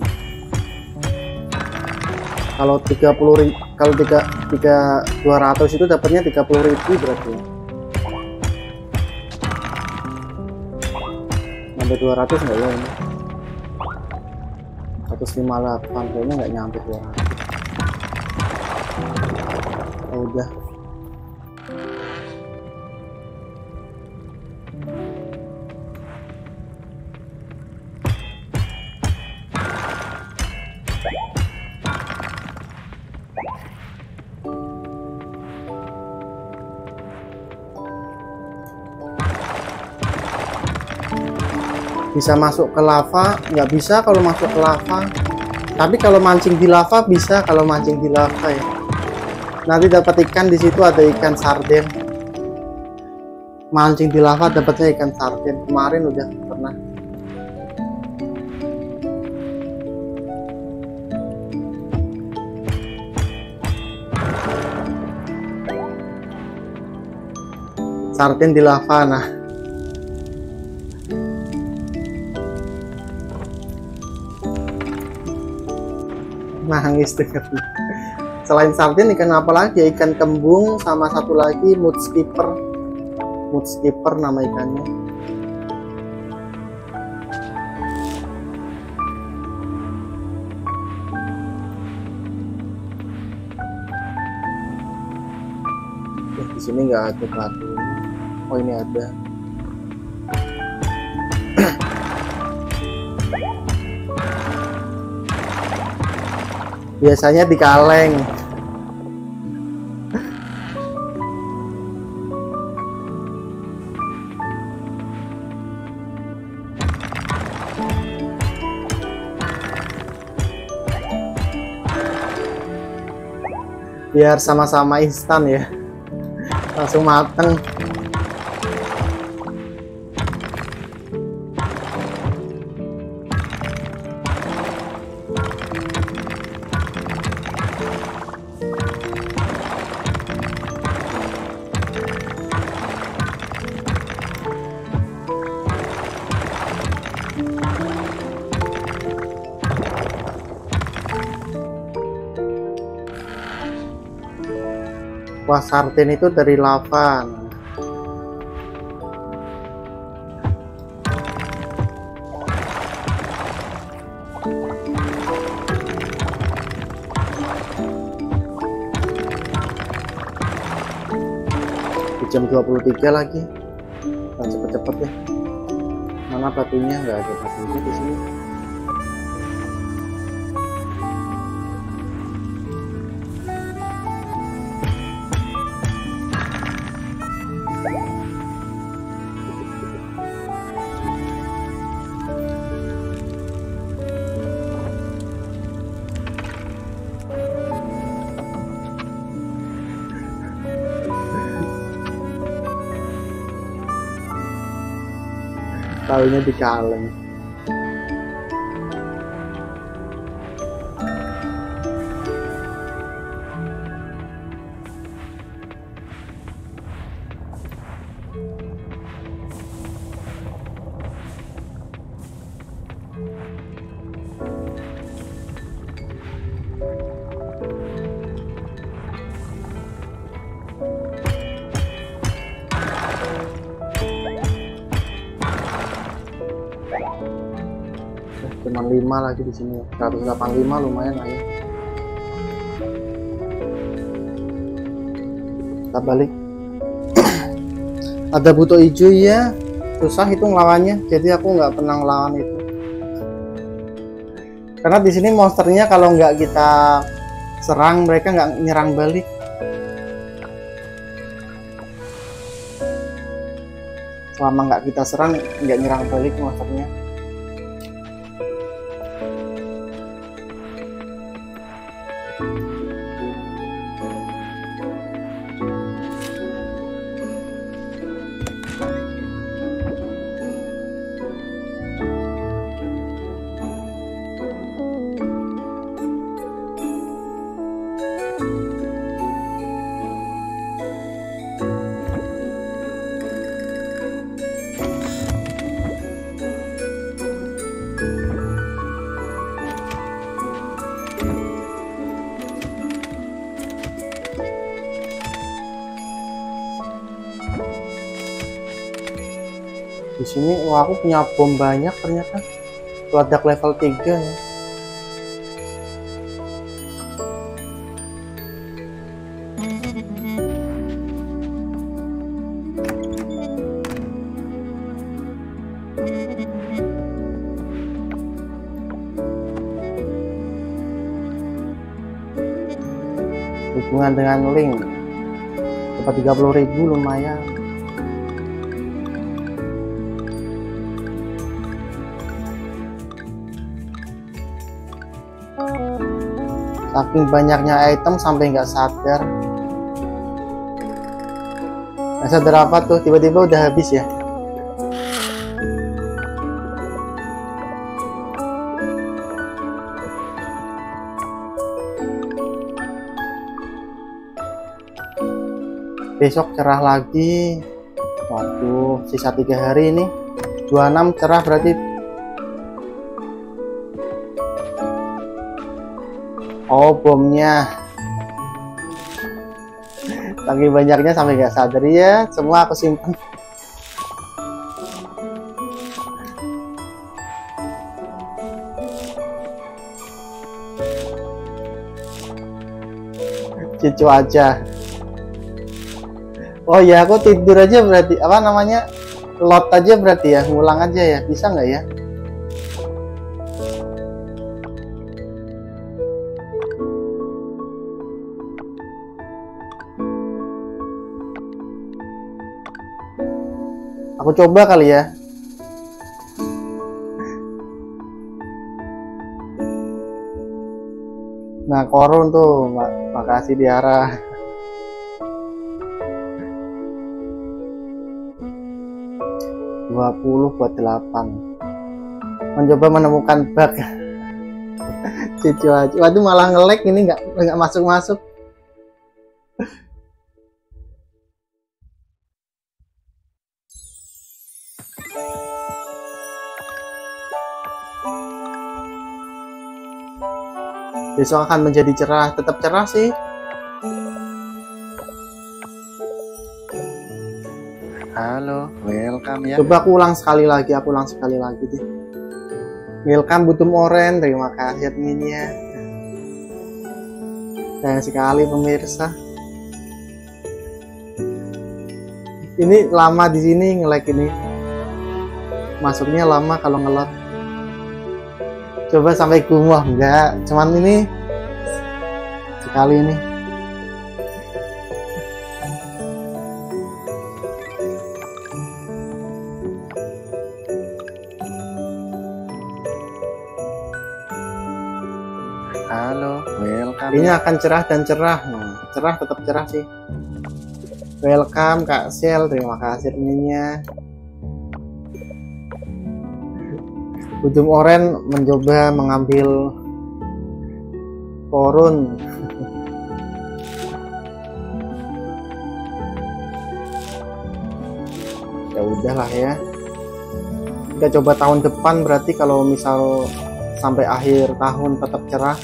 Kalau tiga puluh kalau tiga tiga dua ratus itu dapatnya tiga puluh ribu berarti. Sampai dua ratus enggak ya ini? seratus lima puluh delapan kayaknya nggak nyampe dua ratus. Oh, udah Bisa masuk ke lava, nggak bisa kalau masuk ke lava. Tapi kalau mancing di lava bisa, kalau mancing di lava ya. Nanti dapat ikan di situ, ada ikan sarden. Mancing di lava dapatnya ikan sarden. Kemarin udah pernah. Sarden di lava, nah. Nangis tuh. Selain sarden ikan apa lagi? Ikan kembung sama satu lagi mud skipper. Mud skipper nama ikannya. Eh, di sini nggak ada batu. Oh ini ada. Biasanya di kaleng. Biar sama-sama instan ya, langsung mateng. Wah, sarden itu dari lava. Di jam dua puluh tiga lagi. Nah, cepet-cepet ya. Mana batunya? Nggak ada batunya di sini. Taunya di kaleng. Cuma lima lagi di sini, seratus delapan puluh lima lumayan lah ya. Kita balik. Ada buto hijau ya, susah itu ngelawannya, jadi aku nggak pernah ngelawan itu. Karena di sini monsternya kalau nggak kita serang, mereka nggak nyerang balik. Selama nggak kita serang, nggak nyerang balik monsternya. Di sini wah, aku punya bom banyak ternyata. Peledak level tiga ya. Hubungan dengan link dapat tiga puluh ribu lumayan. Saking banyaknya item sampai nggak sadar. Nggak sadar apa tuh, tiba-tiba udah habis ya. Besok cerah lagi. Waduh, sisa tiga hari ini. dua puluh enam cerah berarti. Oh, bomnya. Saking banyaknya sampai nggak sadar ya. Semua aku simpan. Cucu aja. Oh ya, aku tidur aja berarti, apa namanya, lot aja berarti ya, ngulang aja ya, bisa nggak ya? Aku coba kali ya. Nah, korun tuh, mak makasih Diara. dua puluh buat delapan. Mencoba menemukan bug. Cucu aja. Waduh, malah nge-lag ini, nggak nggak masuk-masuk. Besok akan menjadi cerah, tetap cerah sih. Halo, welcome ya. Coba aku ulang sekali lagi, aku ulang sekali lagi deh. Welcome Butum Oren, terima kasih adminnya. Sayang sekali pemirsa. Ini lama di sini nge-lag ini. Masuknya lama kalau nge-load. Coba sampai kumuh, enggak, cuman ini sekali ini. Halo, welcome. Ini akan cerah dan cerah. Nah, cerah tetap cerah sih. Welcome Kak Sel, terima kasih adminnya. Butum Oren mencoba mengambil korun. Ya udahlah ya. Kita coba tahun depan, berarti kalau misal sampai akhir tahun tetap cerah.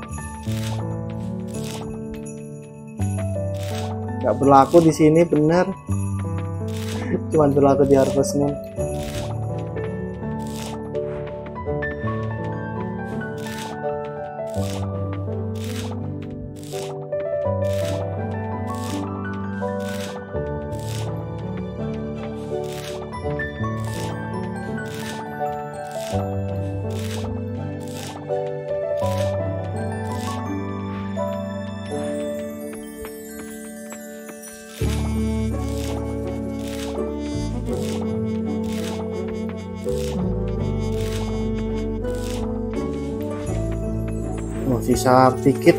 Nggak berlaku di sini, bener. Cuman berlaku di Harvest Moon. Oh, sisa dikit.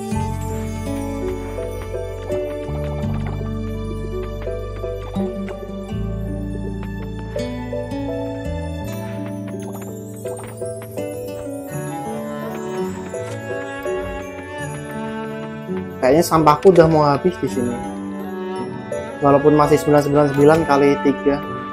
Kayaknya sampahku udah mau habis di sini. Walaupun masih sembilan ratus sembilan puluh sembilan kali tiga.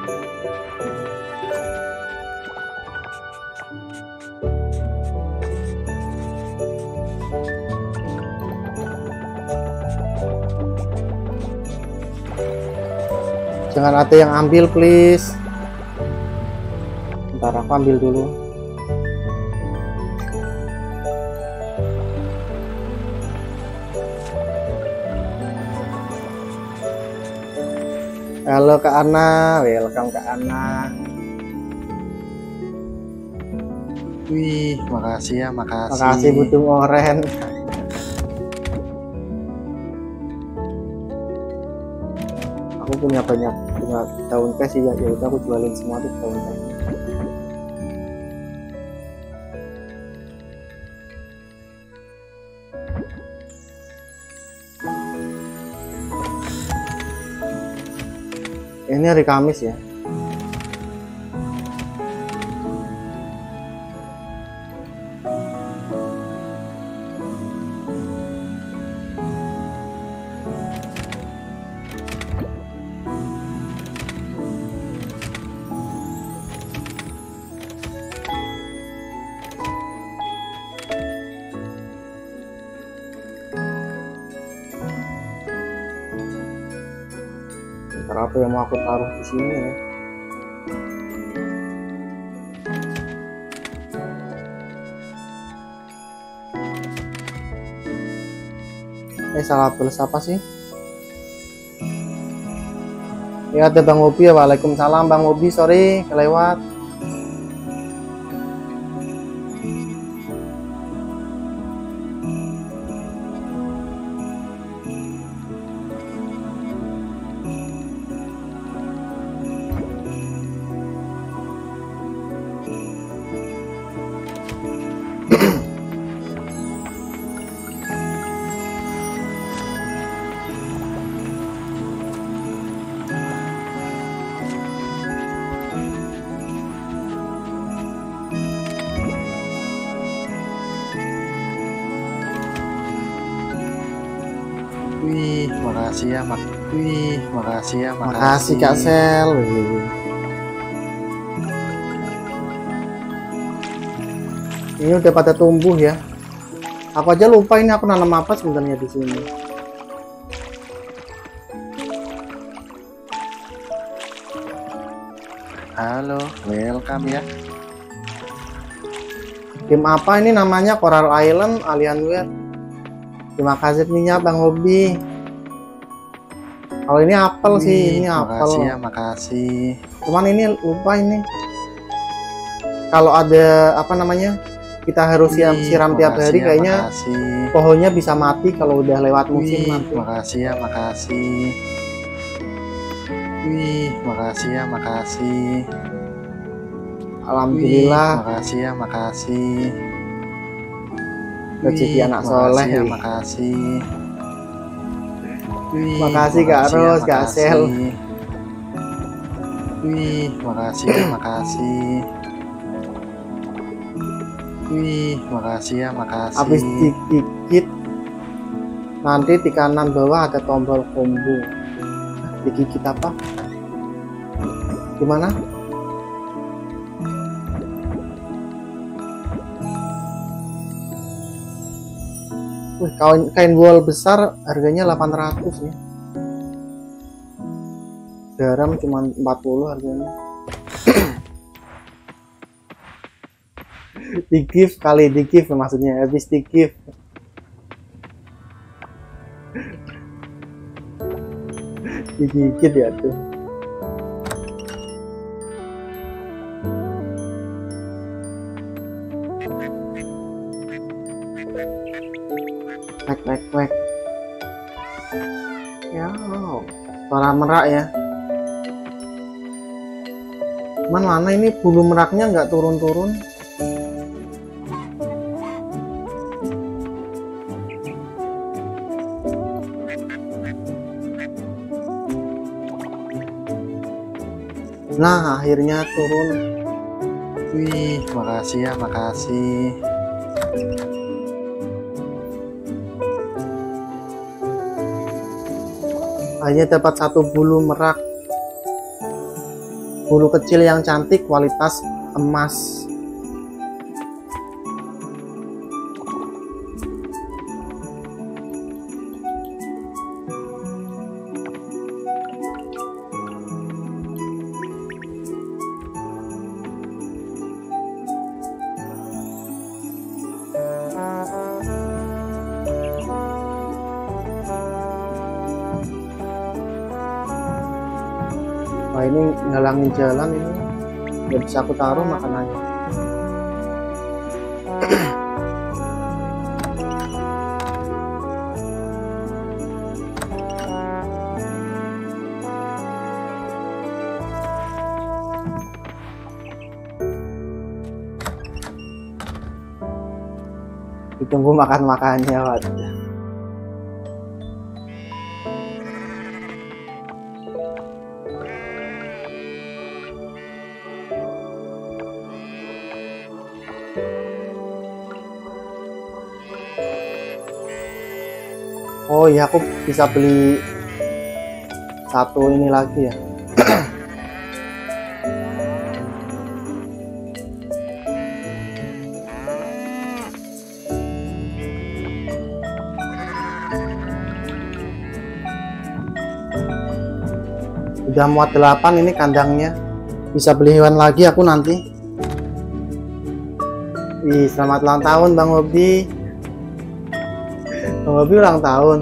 Jangan ada yang ambil please. Ntar aku ambil dulu. Halo Kak Ana, welcome Kak Ana. Wih, makasih ya, makasih. Makasih Butum Oren. Aku punya banyak bunga daun teh sih ya, jadi aku jualin semua tuh daun teh. Ini hari Kamis ya. Ntar apa yang mau aku taruh di sini ya? Eh salah tulis apa sih? Ya ada Bang Obi ya. Waalaikumsalam Bang Obi, sorry kelewat. Wih, makasih ya, mak. Wih, makasih ya, Makasih Kak Sel. Wih. Ini udah pada tumbuh ya. Aku aja lupa ini aku nanam apa sebenarnya di sini. Halo, welcome ya. Game apa ini namanya? Coral Island, Alienware. Terima kasih nih Bang Hobi. Kalau ini apel sih, ini apel. Makasih ya, makasih. Cuman ini lupa ini. Kalau ada apa namanya? Kita harus siram, siram tiap hari ya, kayaknya. Makasih. Pohonnya bisa mati kalau udah lewat musim Wih, nanti. makasih ya, makasih. Wih, makasih ya, makasih. Alhamdulillah. Wih, makasih ya, makasih. Rezeki anak soleh. Ya, makasih. Wih, makasih Kak Ros, ya, Kak Sel. Wih, makasih ya, makasih. Wih, makasih ya, makasih. Habis digigit nanti di kanan bawah ada tombol combo. Digigit apa? Gimana? Wih, kain kain wol besar harganya delapan ratus ya. Garam cuma empat puluh harganya. Di gift kali, di gift maksudnya, habis di gift. Digigit ya tuh. Wek wek wek. Ya, suara merak ya. Cuman mana ini bulu meraknya nggak turun-turun. Nah, akhirnya turun. Wih, makasih ya, makasih. Hanya dapat satu bulu merak, bulu kecil yang cantik kualitas emas. Wah, ini ngalangin jalan ini, nggak bisa aku taruh makanannya. Ditunggu makan-makannya, waduh. Oh iya, aku bisa beli satu ini lagi ya. Udah muat delapan ini kandangnya. Bisa beli hewan lagi aku nanti. Ih, selamat ulang tahun Bang Hobi. Bang Hobi ulang tahun.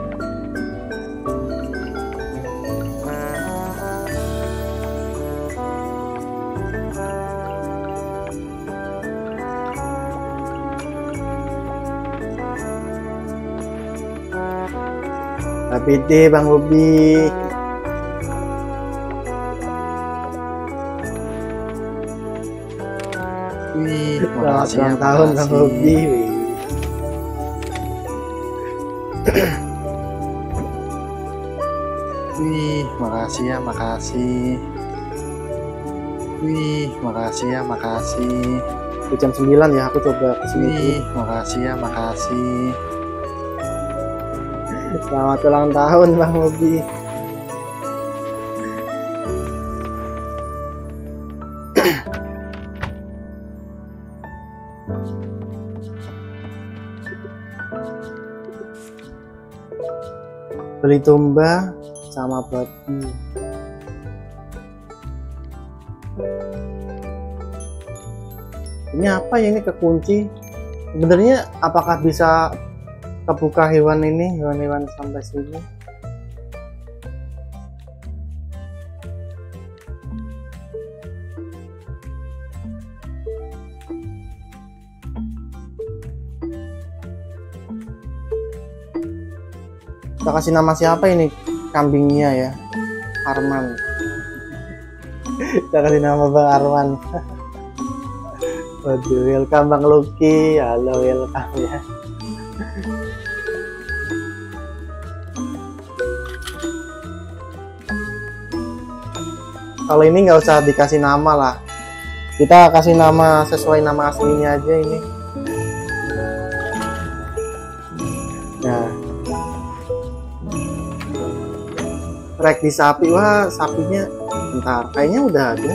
Happy birthday Bang Hobi. Wih, Selamat makasih ya, ulang tahun Bang makasih. Hobi. Wih, makasih ya, makasih. Wih, makasih ya, makasih. Di jam sembilan ya, aku coba kesini dulu. Wih, makasih ya, makasih. Selamat ulang tahun Bang Hobi. Beli domba sama babi. Ini apa ya, ini kekunci. Sebenarnya apakah bisa kebuka hewan ini, hewan-hewan sampai sini? Kita kasih nama siapa ini kambingnya ya? Arman. Kita kasih nama Bang Arman. Waduh, welcome Bang Lucky. Halo, welcome ya. Kalau ini nggak usah dikasih nama lah. Kita kasih nama sesuai nama aslinya aja ini. Nah. Rek di sapi, wah sapinya bentar, kayaknya udah ada.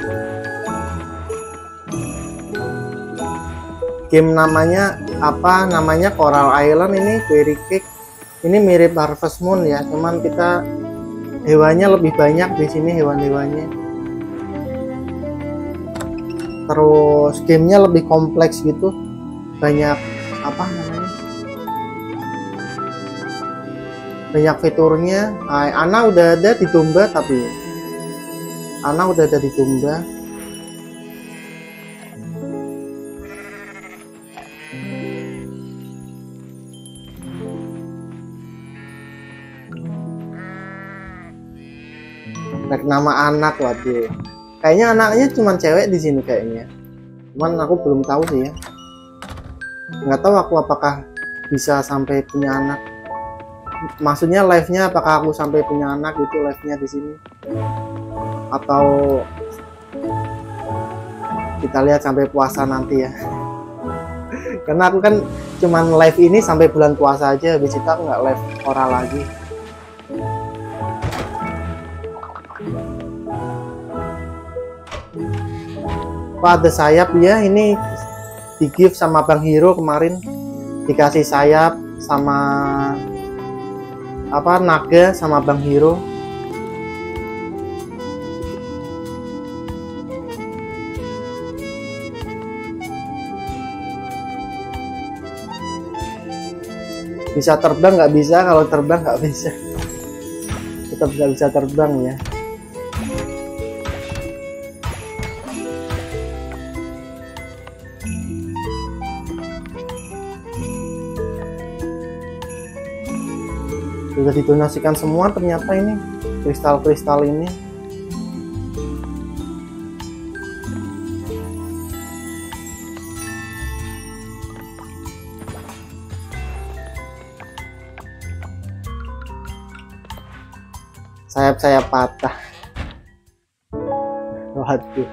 Game namanya apa? Namanya Coral Island, ini Berry Cake. Ini mirip Harvest Moon ya, cuman kita hewannya lebih banyak di sini, hewan-hewannya. Terus gamenya lebih kompleks gitu, banyak apa namanya? Banyak fiturnya. Nah, Ana udah ada di domba, tapi Ana udah ada di domba. Rek nama anak, waduh. Kayaknya anaknya cuma cewek di sini kayaknya. Cuman aku belum tahu sih ya. Nggak tahu aku apakah bisa sampai punya anak. Maksudnya live-nya apakah aku sampai punya anak gitu, live-nya di sini, atau kita lihat sampai puasa nanti ya. Karena aku kan cuman live ini sampai bulan puasa aja, habis itu aku nggak live oral lagi. Wah, ada sayap ya, ini di gift sama Bang Hiro kemarin, dikasih sayap sama apa naga sama Bang Hiro. Bisa terbang nggak bisa, kalau terbang nggak bisa, tetap nggak bisa terbang ya. Sudah didonasikan semua ternyata ini kristal-kristal ini. Sayap-sayap patah. Waduh.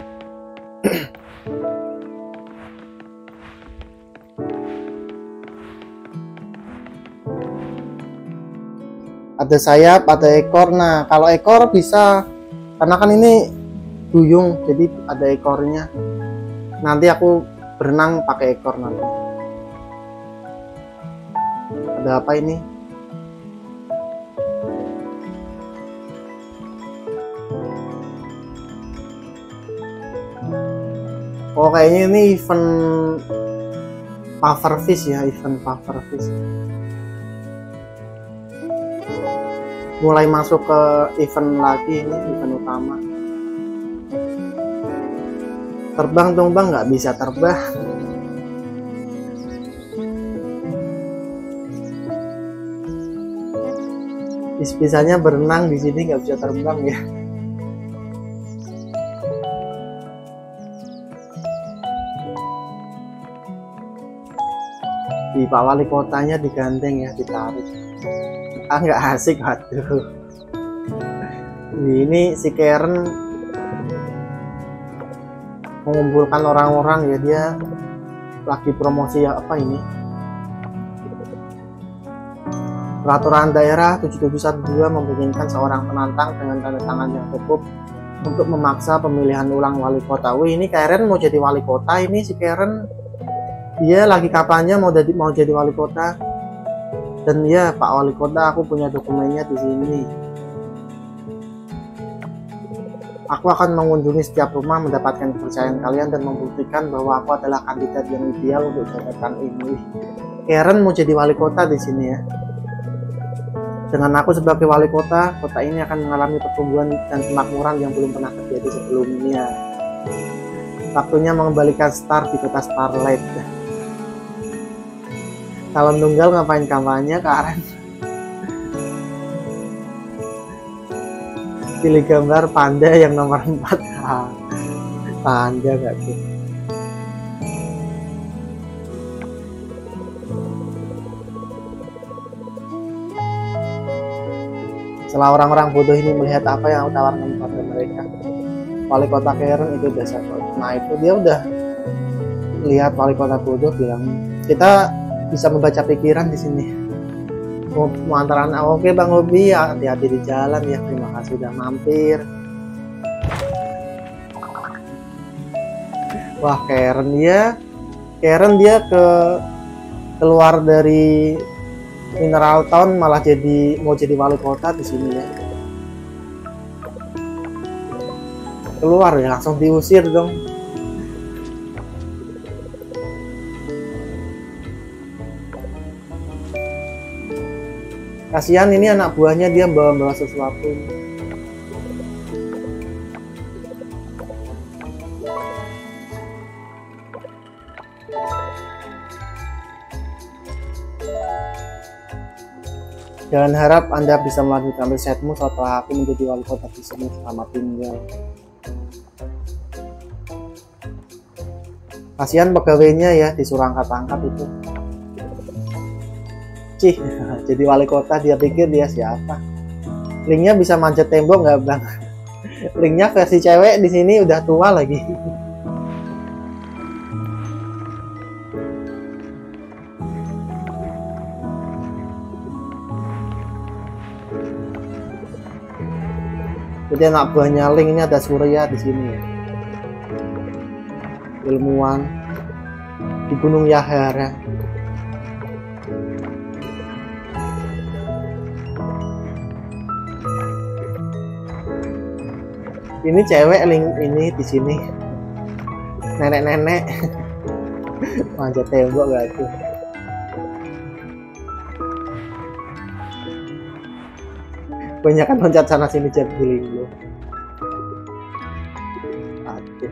Ada sayap, ada ekor. Nah, kalau ekor bisa, karena kan ini duyung, jadi ada ekornya. Nanti aku berenang pakai ekor nanti. Ada apa ini? Oh, kayaknya ini event pufferfish ya, event pufferfish. Mulai masuk ke event lagi, ini event utama. Terbang dong bang, nggak bisa terbang. Bis-bisanya berenang di sini nggak bisa terbang ya. Di Pak Wali Kotanya digandeng ya, ditarik. Ah, nggak asik, waduh. Ini si Karen mengumpulkan orang-orang ya, dia lagi promosi ya, apa ini, peraturan daerah tujuh tujuh satu dua memungkinkan seorang penantang dengan tanda tangan yang cukup untuk memaksa pemilihan ulang wali kota. Wih, ini Karen mau jadi wali kota. Ini si Karen dia lagi kampanye mau jadi mau jadi wali kota. Dan ya, Pak Wali Kota, aku punya dokumennya di sini. Aku akan mengunjungi setiap rumah, mendapatkan kepercayaan kalian dan membuktikan bahwa aku adalah kandidat yang ideal untuk jabatan ini. Karen mau jadi wali kota di sini ya. Dengan aku sebagai wali kota, kota ini akan mengalami pertumbuhan dan kemakmuran yang belum pernah terjadi sebelumnya. Waktunya mengembalikan Star di kota Starlight. Calon tunggal ngapain kampanye, Karen? Pilih gambar panda yang nomor empat. Ah, panda gak tuh? Setelah orang-orang bodoh ini melihat apa yang aku tawarkan kepada mereka, wali kota Karen itu udah satu. Nah, itu dia udah lihat wali kota bodoh bilang, kita bisa membaca pikiran di sini. Mau, mau antaran, oke Bang Hobi, ya, hati-hati di jalan ya. Terima kasih udah mampir. Wah, Karen dia, Karen dia ke keluar dari Mineral Town malah jadi mau jadi wali kota di sini ya. Keluar ya, langsung diusir dong. Kasihan ini anak buahnya, dia bawa-bawa sesuatu. Jangan harap Anda bisa melanjutkan risetmu setelah aku menjadi wali kota di sini. Selamat tinggal. Kasihan pegawainya ya, disuruh angkat-angkat itu. Cih, jadi wali kota dia pikir dia siapa? Linknya bisa manjat tembok nggak bang? Linknya versi cewek di sini udah tua lagi. Jadi anak buahnya Link ini ada Surya di sini. Ilmuwan di Gunung Yahara. Ini cewek Link ini di sini. Nenek-nenek manjat tembok gak tuh? Banyak kan loncat sana sini jadi giling lo. Aduh.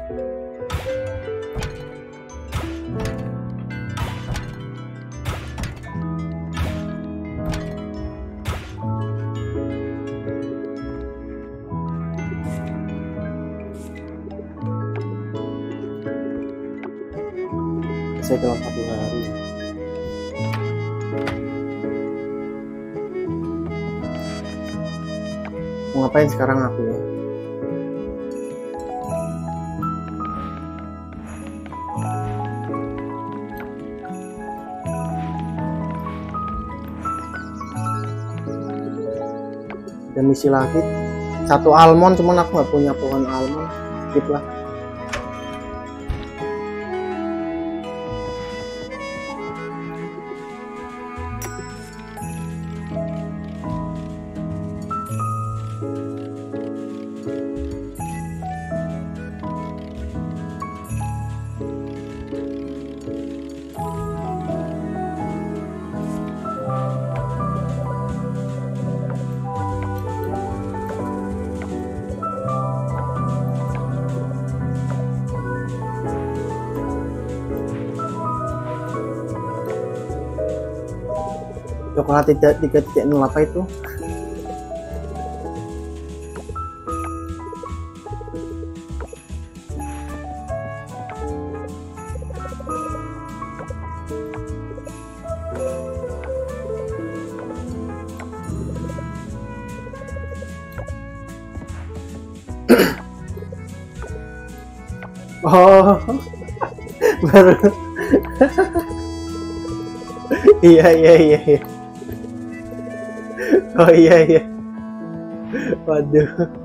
Saya dalam satu hari. Mau ngapain sekarang aku ya? ada misi lagi satu almond, cuman aku nggak punya pohon almond, skip lah. Coklat tiga tiga tiga nol apa itu? Oh, baru. Iya iya iya. iya. Oh iya iya. Waduh.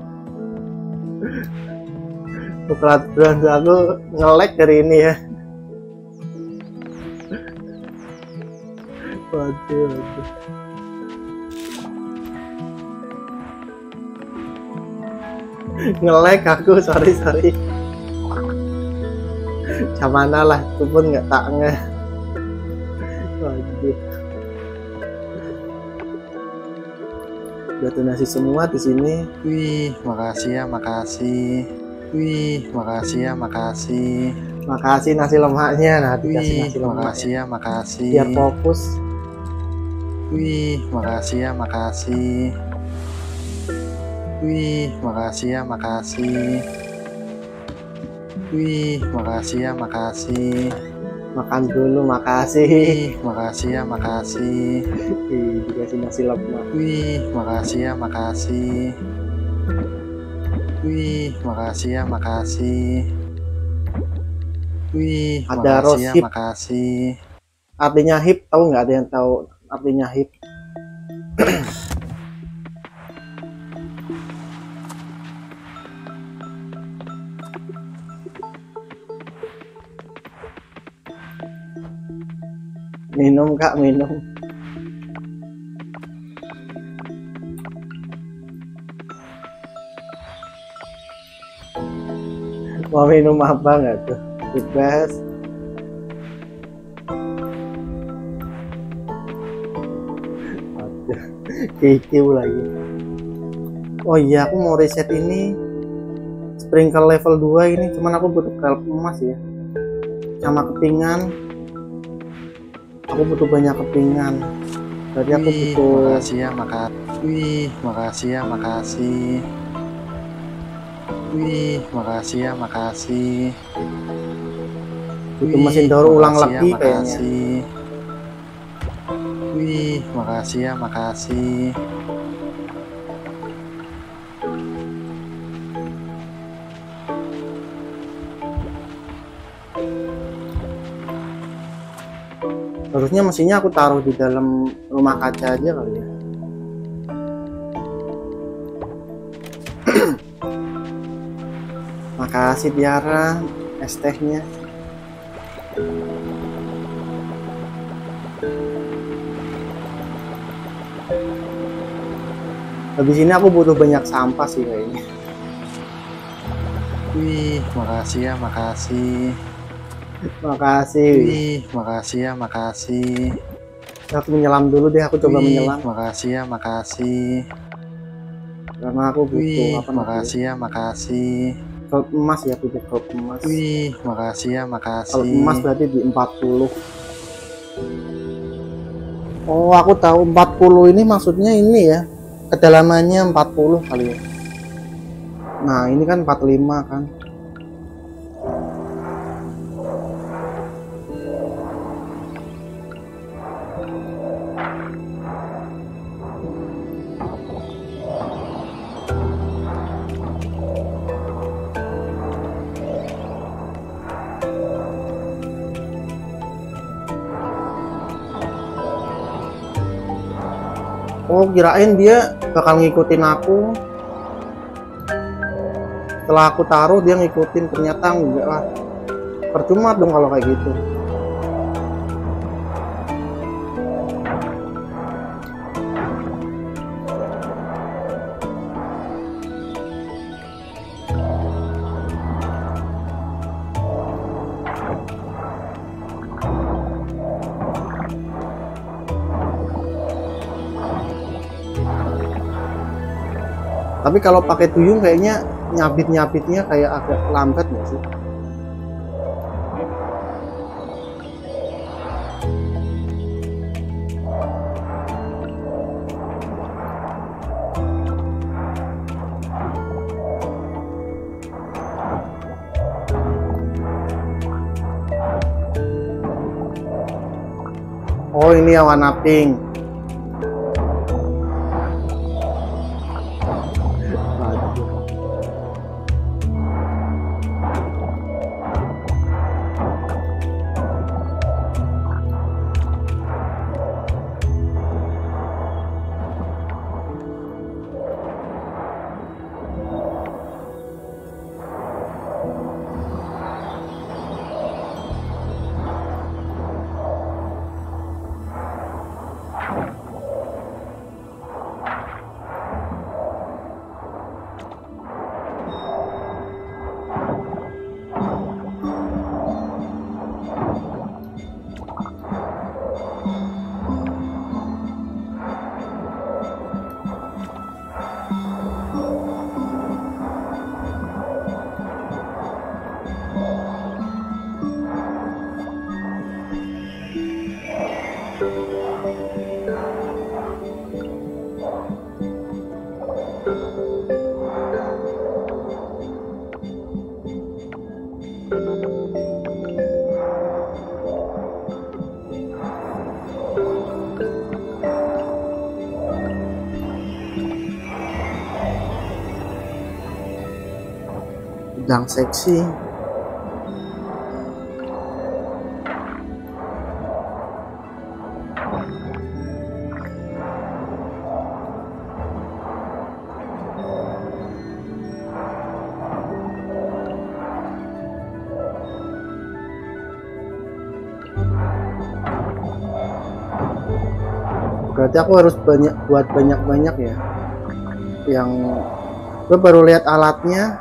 Coklat bronze aku nge-lag dari ini ya. Waduh, waduh. Nge-lag aku, sorry sorry. Camana lah, itu pun nggak tak nge. Waduh. Udah donasi semua di sini. Wih, makasih ya, makasih. Wih, makasih ya, makasih. Makasih nasi lemaknya. Nah, dikasih Wih, nasi lemak. makasih ya, makasih. Biar fokus. Wih, makasih ya, makasih. Wih, makasih ya, makasih. Wih, makasih ya, makasih. Makan dulu, makasih. Wih, makasih ya, makasih. Ih, dikasih nasi lemak. Wih, makasih ya, makasih. Wih, makasih ya, makasih. Wih, Ada makasih ya, rosip. makasih. Artinya hip, tahu nggak? Ada yang tahu artinya hip? Minum kak, minum. Mau minum apa nggak tuh? Bebas. Aduh, kikiu lagi. Oh iya, aku mau reset ini. Sprinkle level dua ini, cuman aku butuh kelp emas ya. Sama kepingan. Aku butuh banyak kepingan. Jadi aku Wih, butuh. makasih ya, makasih. Wih, makasih ya, makasih. Wih, makasih ya, makasih. Butuh mesin daur ulang lagi ya, kayaknya. makasih. Wih, makasih ya, makasih. Harusnya mesinnya aku taruh di dalam rumah kaca aja kali ya. Makasih Tiara, es tehnya. Habis ini aku butuh banyak sampah sih kayaknya. Wih, makasih ya, makasih. Makasih. Wih, makasih ya, makasih. Aku menyelam dulu deh, aku coba Wih, menyelam. makasih ya, makasih. Karena aku butuh Wih, apa makasih ya, makasih. Gold emas ya, butuh gold emas. Wih, makasih ya, makasih. Gold emas berarti di empat puluh. Oh, aku tahu empat puluh ini maksudnya ini ya. Kedalamannya empat puluh kali ya. Nah, ini kan empat puluh lima kan. Oh, aku kirain dia bakal ngikutin aku. Setelah aku taruh dia ngikutin, ternyata enggak lah. Percuma dong kalau kayak gitu. Tapi kalau pakai tuyung kayaknya nyabit-nyabitnya kayak agak lambat nggak sih? Oh, ini yang warna pink. Udang seksi. Berarti aku harus banyak buat banyak-banyak ya. Yang gue baru lihat alatnya.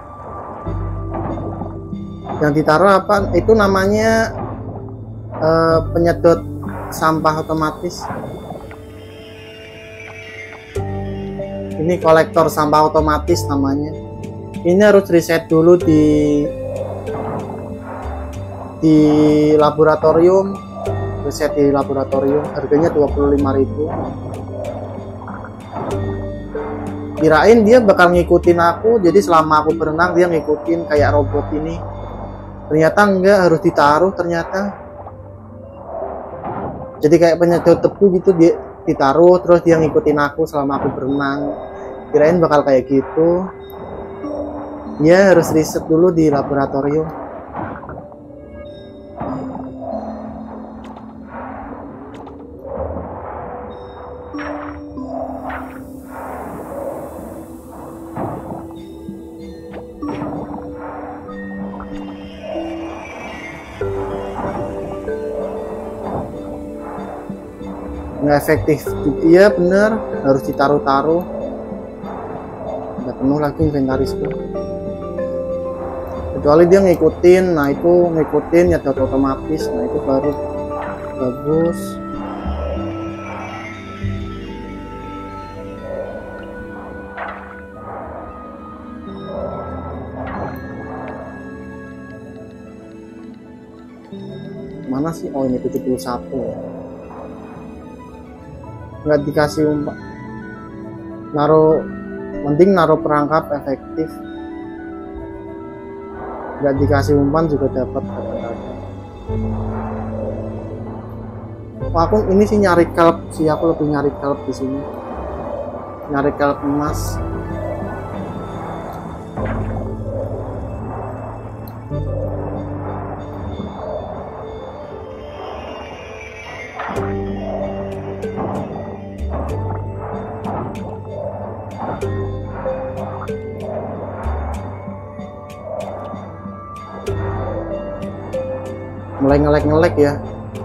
Yang ditaruh apa? Itu namanya eh, penyedot sampah otomatis. Ini kolektor sampah otomatis namanya. Ini harus riset dulu di di laboratorium. Riset di laboratorium. Harganya dua puluh lima ribu. Kirain dia bakal ngikutin aku, jadi selama aku berenang dia ngikutin kayak robot ini. Ternyata enggak, harus ditaruh ternyata. Jadi kayak penyedot tebu gitu, dia ditaruh terus dia ngikutin aku selama aku berenang. Kirain bakal kayak gitu. Dia harus riset dulu di laboratorium. Nggak efektif, iya bener, harus ditaruh-taruh. Udah penuh lagi inventarisku, kecuali dia ngikutin. Nah itu ngikutin ya otomatis, nah itu baru bagus. Mana sih? Oh ini tujuh puluh satu ya. Nggak dikasih umpan, naruh, mending naruh perangkap efektif. Nggak dikasih umpan juga dapat. Oh, aku ini sih nyari kelp sih, aku lebih nyari kelp di sini, nyari kelp emas. mulai ngelek-ngelek ya.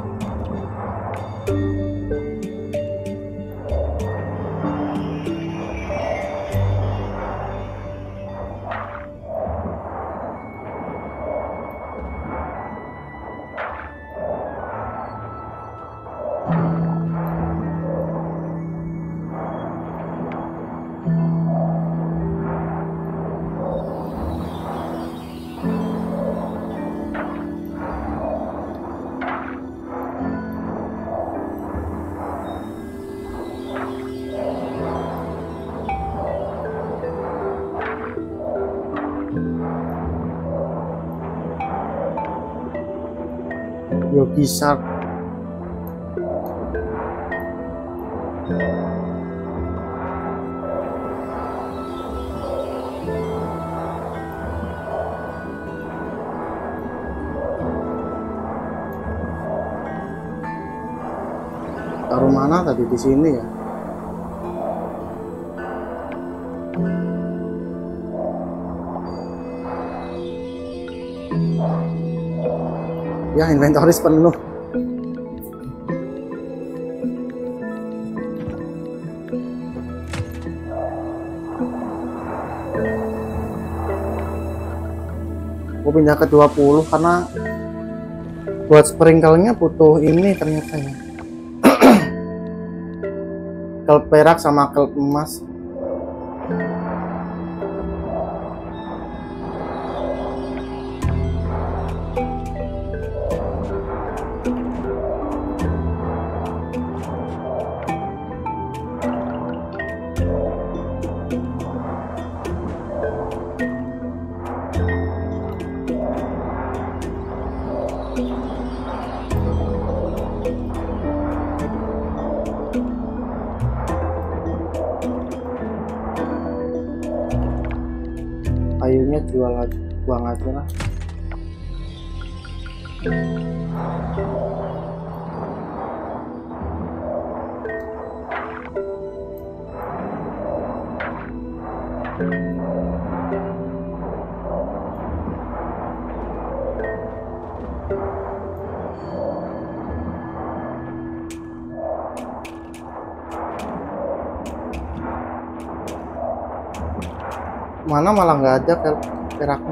Yogi Shark. Taruh mana tadi di sini ya? Ya, inventoris penuh. Aku pindah ke dua puluh karena buat sprinkle-nya butuh ini ternyata ya. Kelp perak sama kelp emas. Kayunya jual aja, buang aja lah. Mana malah nggak ada peraknya.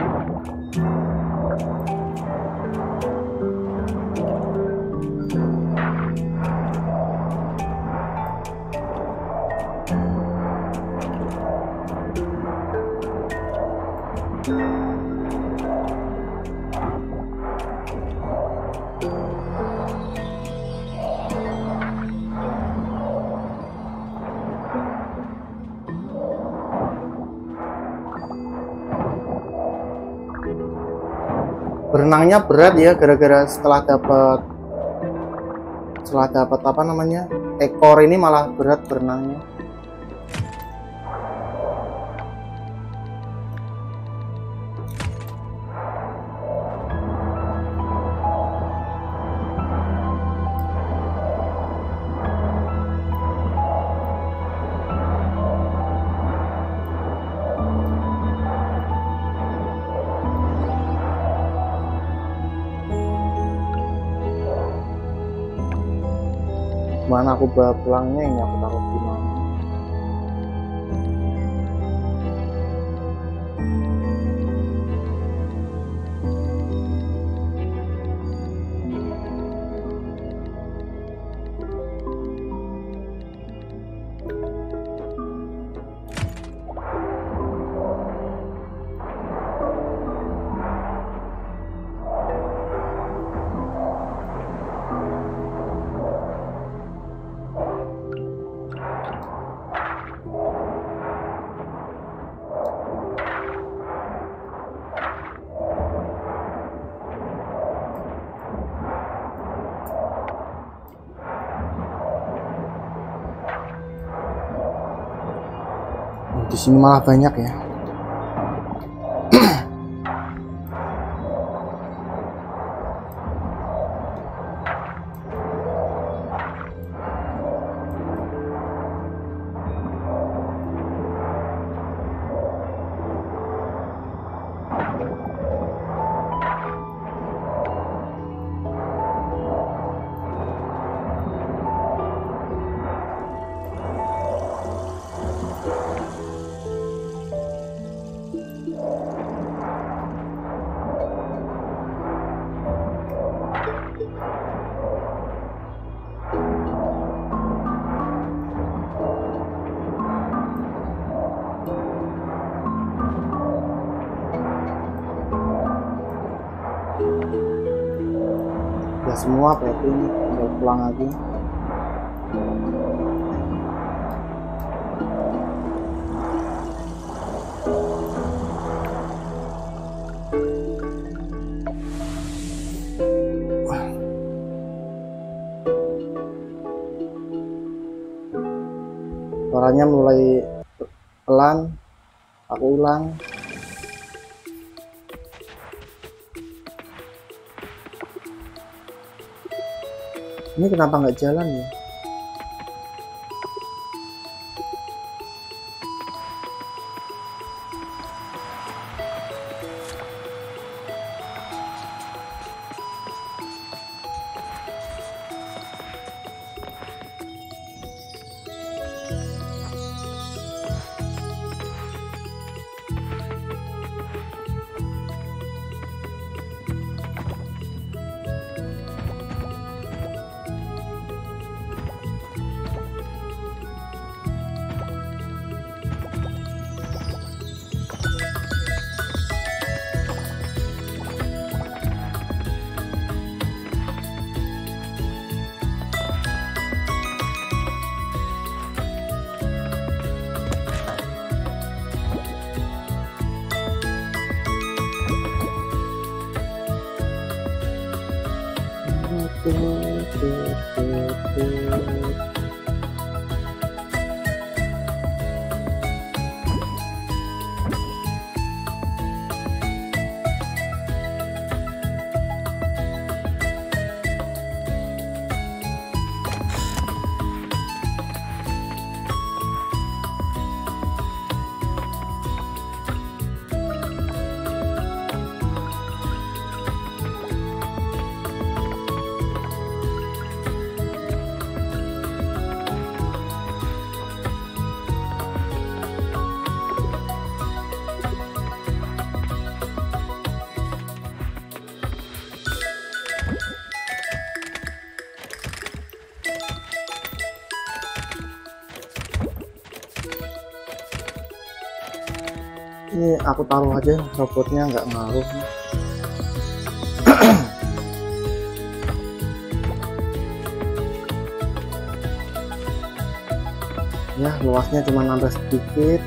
Berenangnya berat ya, gara-gara setelah dapat setelah dapat apa namanya ekor ini malah berat berenangnya. Mana aku bawa pulangnya ini, aku taruh di mana? Di sini malah banyak ya. semua berarti ini tinggal pulang lagi. Suaranya mulai pelan, aku ulang. Ini kenapa nggak jalan ya? Ini aku taruh aja, robotnya nggak ngaruh. Ya, luasnya cuma nambah sedikit.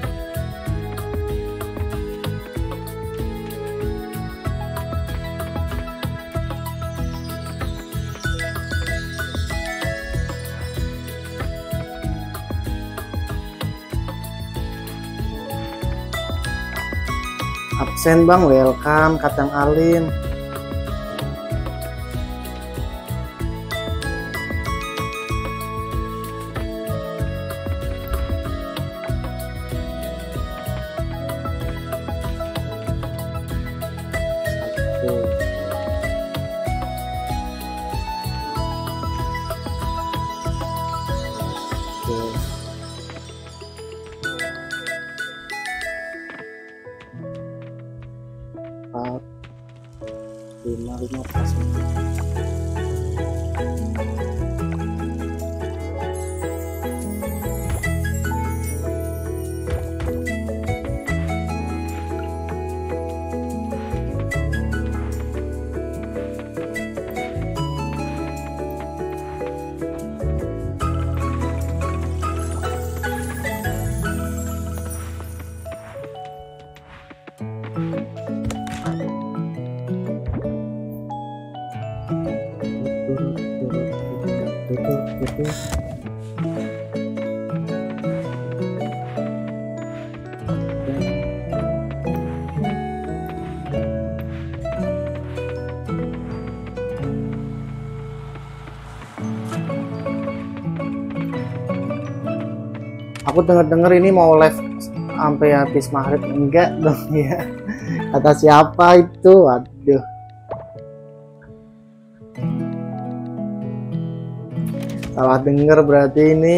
Absen bang, welcome Kadang Alim. lima lima pas. Aku denger-denger ini mau live sampai habis maghrib. Enggak dong ya, kata siapa itu? Waduh, salah denger berarti ini.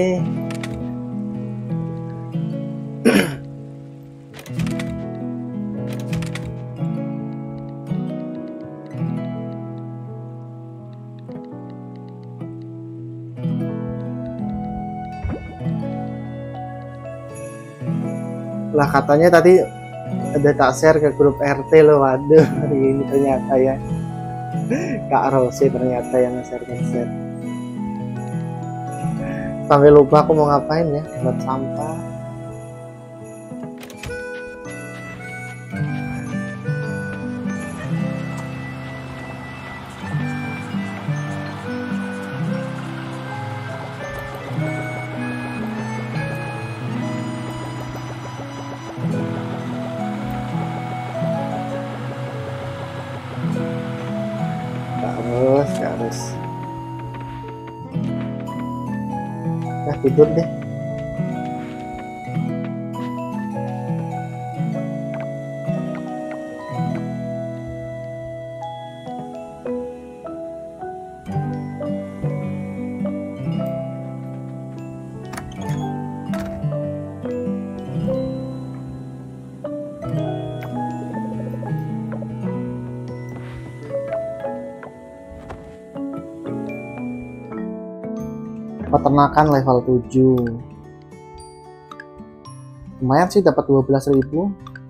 Lah katanya tadi ada tak share ke grup R T loh. Waduh, hari ini ternyata ya. Kak Rose ternyata yang nge-share-nge-share. Sampai lupa aku mau ngapain ya, buat sampah. Harus, harus. Nah, tidur deh. Peternakan level tujuh. Lumayan sih, dapat dua belas ribu.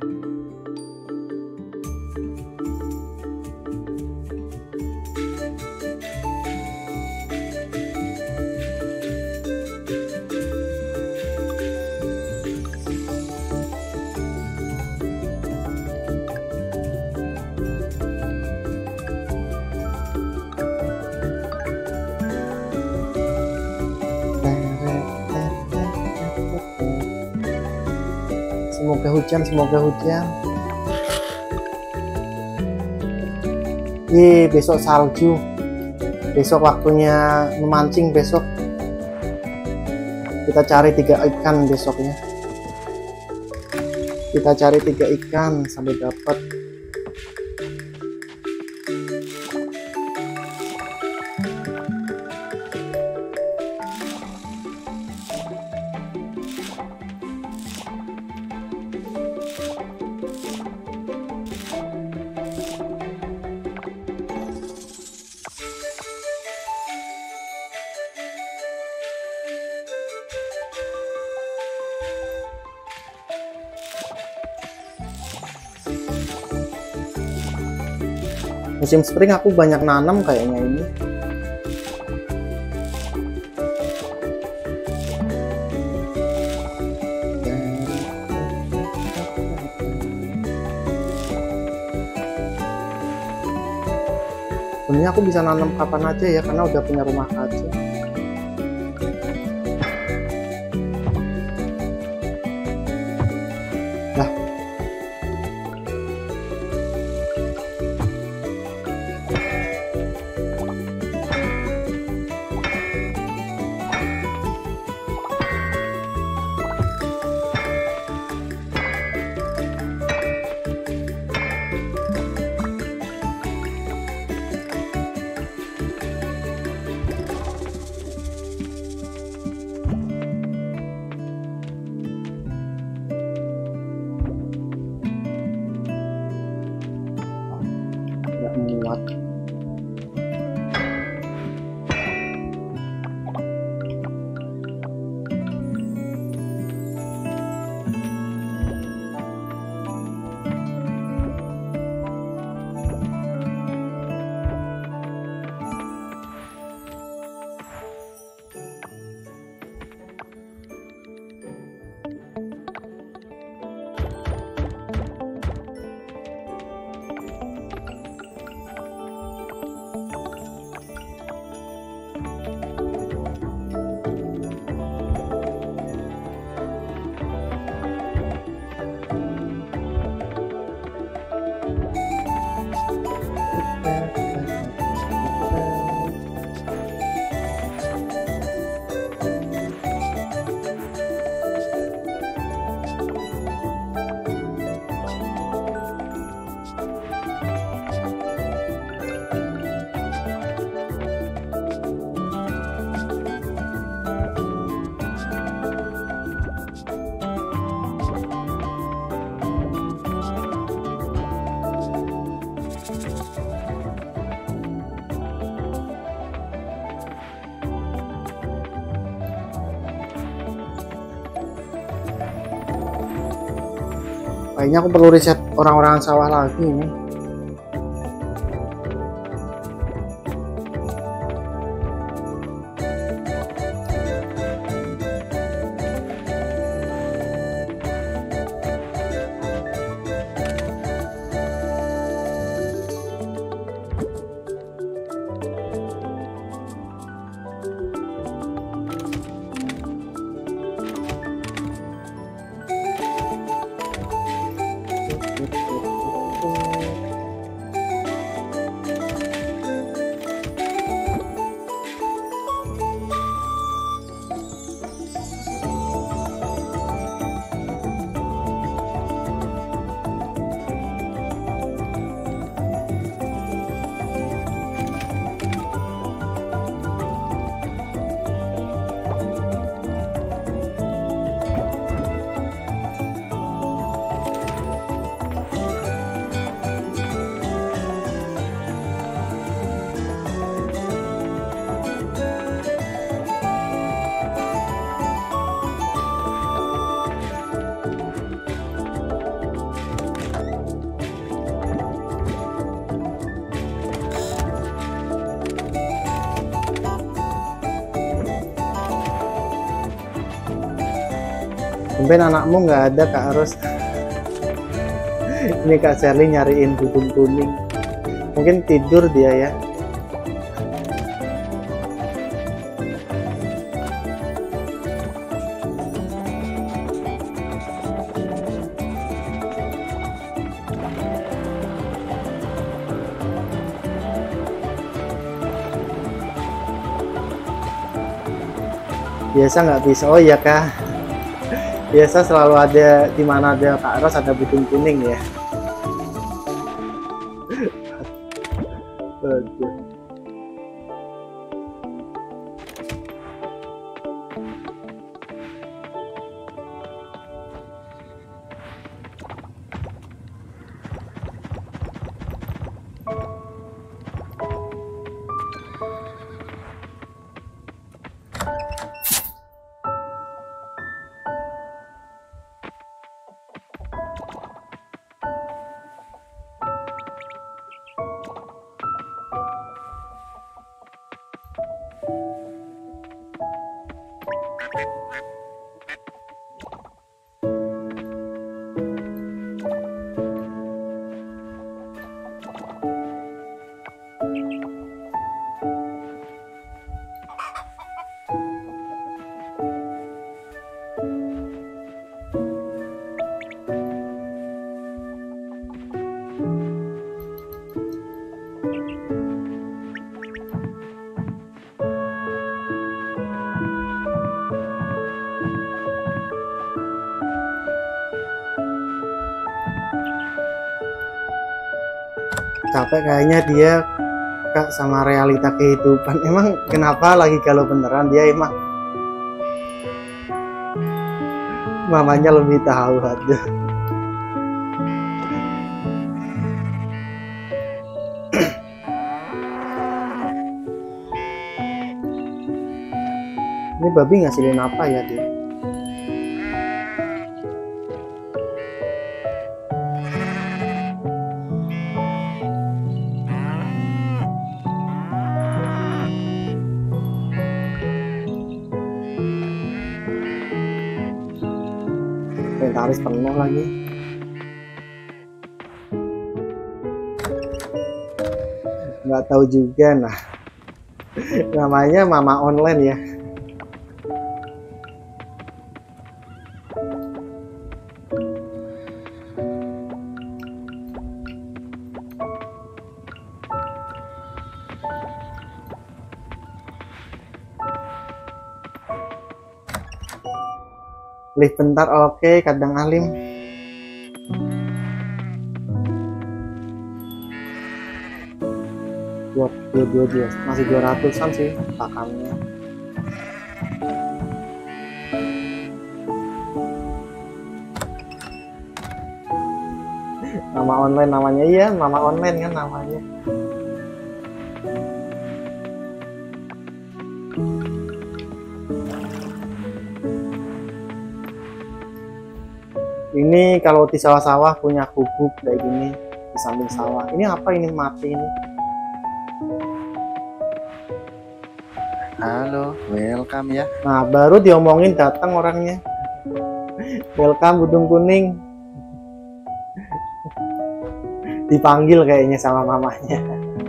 Semoga hujan, semoga hujan. Ih, besok salju. Besok waktunya memancing besok. Kita cari tiga ikan besoknya. Kita cari tiga ikan sampai dapat. Musim spring aku banyak nanam kayaknya ini. Sebenarnya aku bisa nanam kapan aja ya, karena udah punya rumah kaca. Nah, nggak muat. Kayaknya aku perlu riset orang-orang sawah lagi nih. tumben anakmu nggak ada Kak Ros. Ini Kak Sherly nyariin budung kuning, mungkin tidur dia ya. Biasa nggak bisa. Oh iya Kak, biasa selalu ada, di mana ada Kak Ros ada budung kuning ya. Aduh. Capek kayaknya dia Kak sama realita kehidupan. Emang kenapa lagi galau beneran dia emang? Mamanya lebih tahu aja. Ini babi ngasilin apa ya dia? Inventaris penuh lagi. Nggak tahu juga. Nah, namanya mama online ya. Lift bentar, oke. Kadang alim. Dua dua dua dia masih dua ratusan sih pakannya. Nama online namanya, iya mama online kan namanya. Ini kalau di sawah-sawah punya gubuk kayak gini di samping sawah. Ini apa ini mati ini? Halo, welcome ya. Nah, baru diomongin datang orangnya. Welcome budung kuning. Dipanggil kayaknya sama mamanya.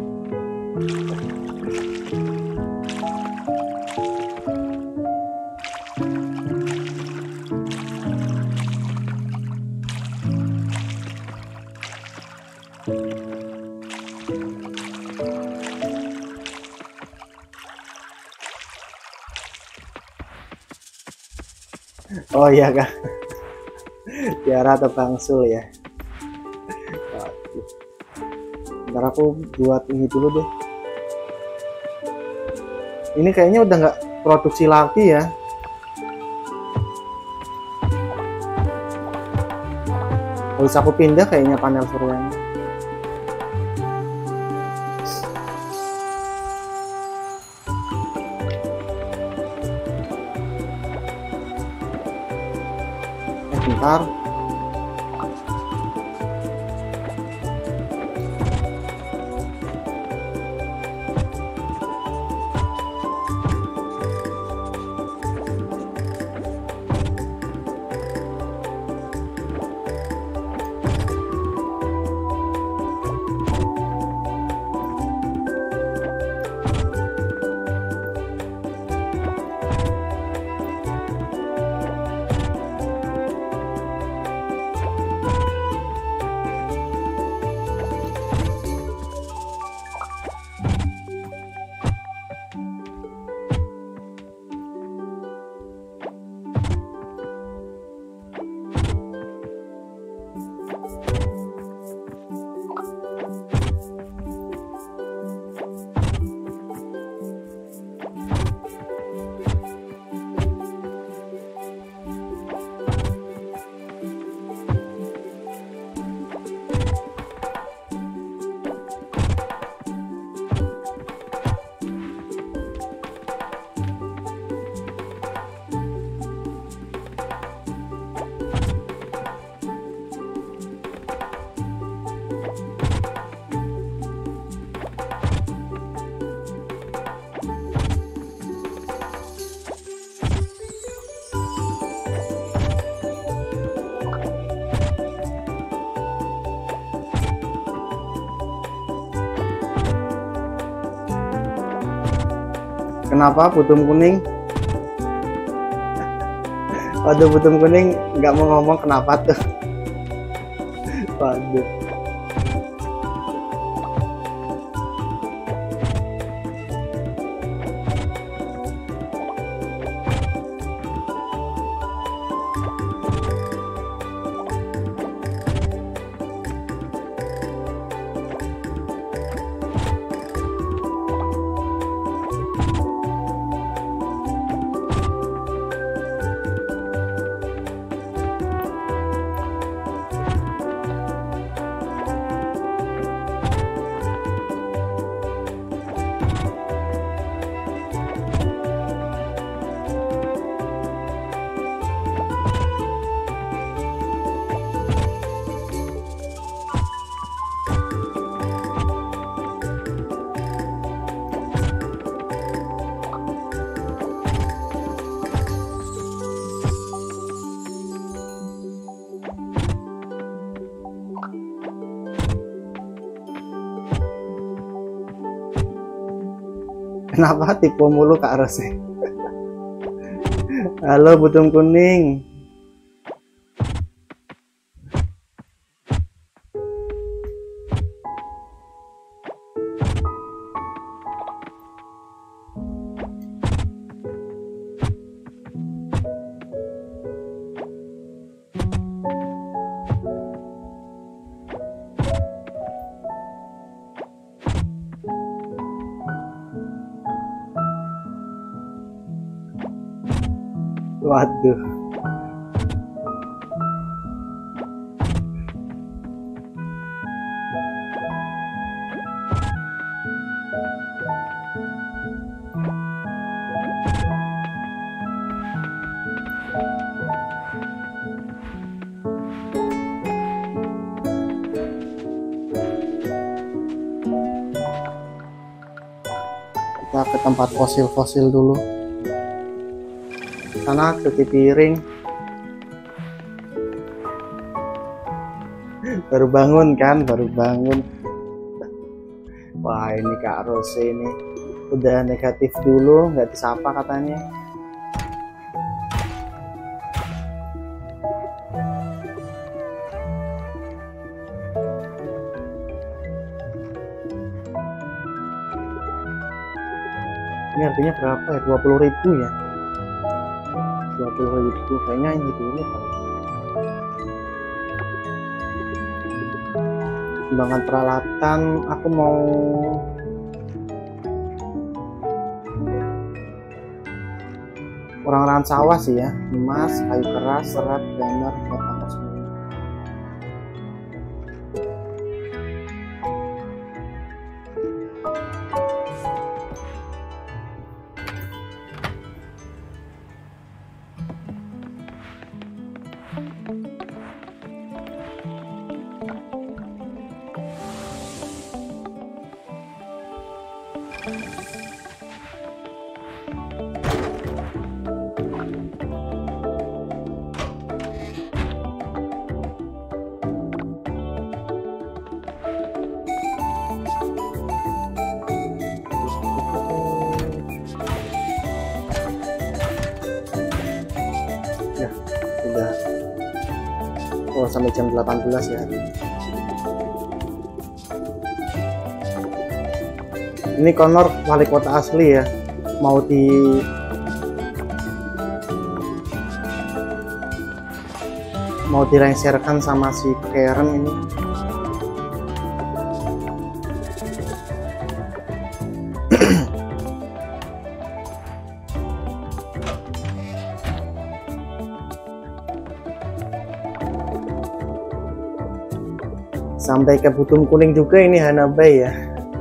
Oh iya Kak, Tiara atau Bangsul ya. Ntar aku buat ini dulu deh. Ini kayaknya udah nggak produksi lagi ya. Harus aku pindah kayaknya panel suryanya. Bentar. Kenapa butum kuning? Waduh, butum kuning nggak mau ngomong kenapa tuh. Waduh. Kenapa tipe mulu Kak Rose? Halo butum kuning. Waduh. Kita ke tempat fosil-fosil dulu. Sana cuci piring. Baru bangun kan, baru bangun. Wah, ini Kak Rose ini udah negatif dulu, nggak disapa katanya. Ini harganya berapa ya? dua puluh ribu ya? dua puluh ribu, kayaknya ini dulu kan. Kembangan peralatan, aku mau orang-orang sawah sih ya, emas, kayu keras, serat, gamer, batas semua. Ya, udah. Oh, sampai jam delapan belas ya. Ini Connor wali kota asli ya, mau di mau dilengserkan sama si Karen ini. Sampai ke butum kuning juga ini Hanabai ya.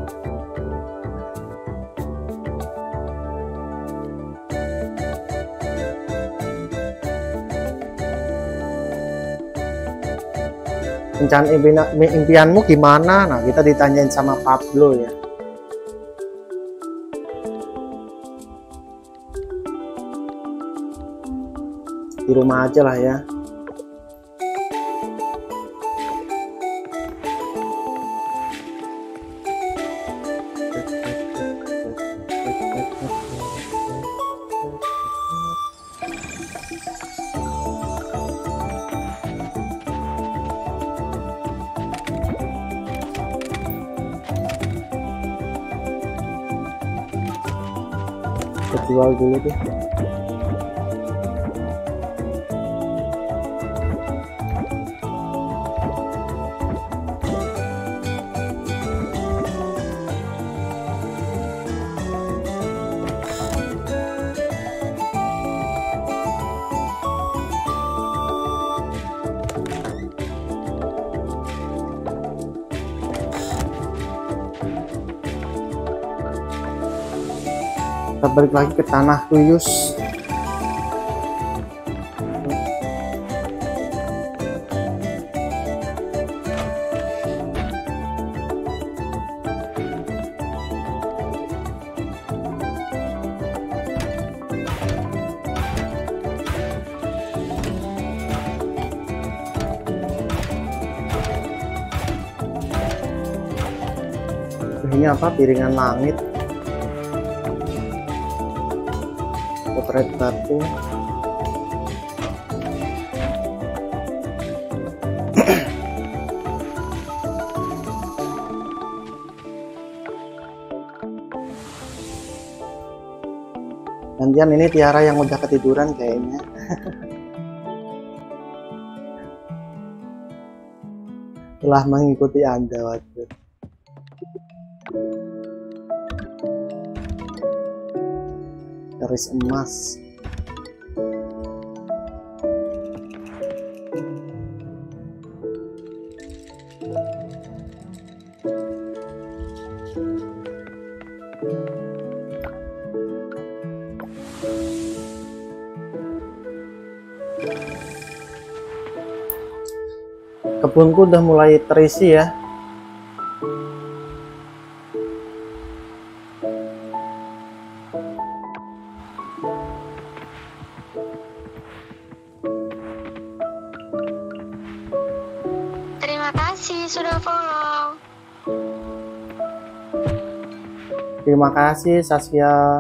Rencana impianmu gimana? Nah, kita ditanyain sama Pablo ya. Di rumah aja lah ya. Kita jual dulu deh. Kita balik lagi ke tanah tuyus. Ini apa, piringan langit, potret batu. Gantian ini Tiara yang udah ketiduran kayaknya. Telah mengikuti Anda, waduh. Keris emas. Kebunku udah mulai terisi ya. Terima kasih sudah follow. Terima kasih Saskia.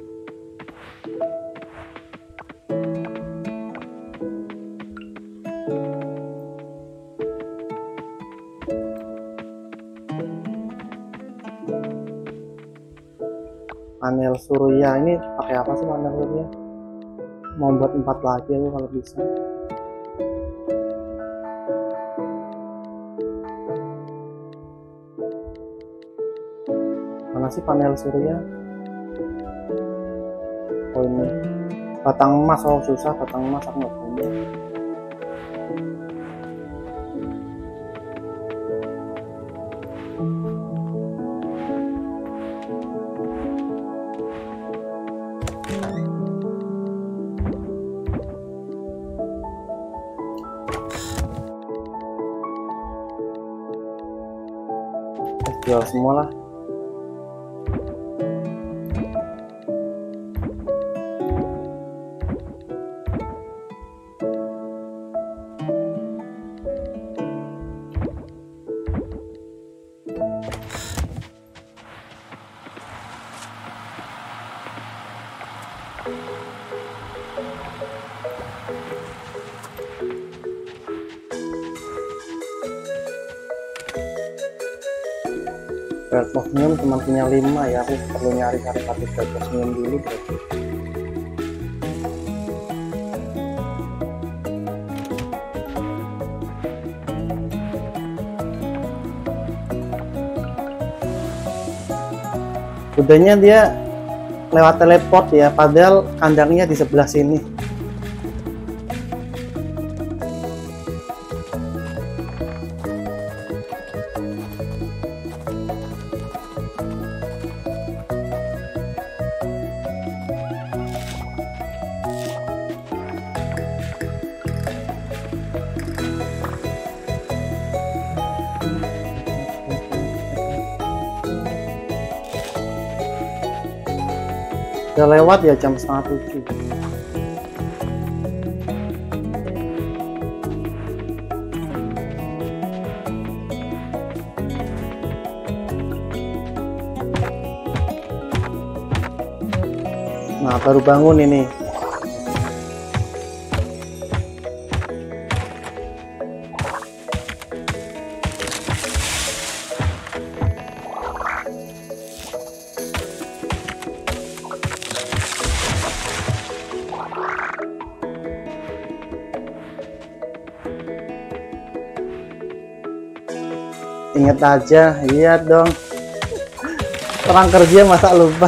Panel surya ini pakai apa sih panel surya? Mau buat empat lagi aku kalau bisa. Mana sih panel surya? Oh ini batang emas. Oh susah, batang emas aku nggak punya. Jual semua lah. Bertosnium cuma punya lima ya, aku perlu nyari-cari satu bertosnium dulu berarti. Kudanya dia lewat teleport ya, padahal kandangnya di sebelah sini. Udah lewat ya jam setengah tujuh. Nah baru bangun ini. Ingat aja, iya dong. Orang kerja masa lupa.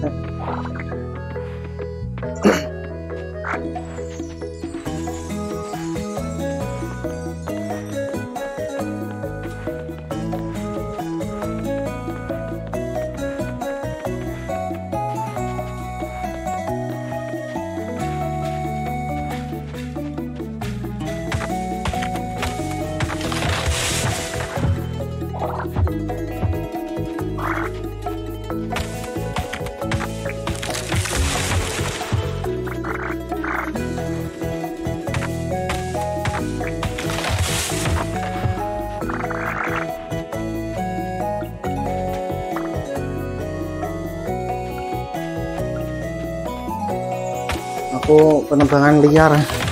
Aku penerbangan liar.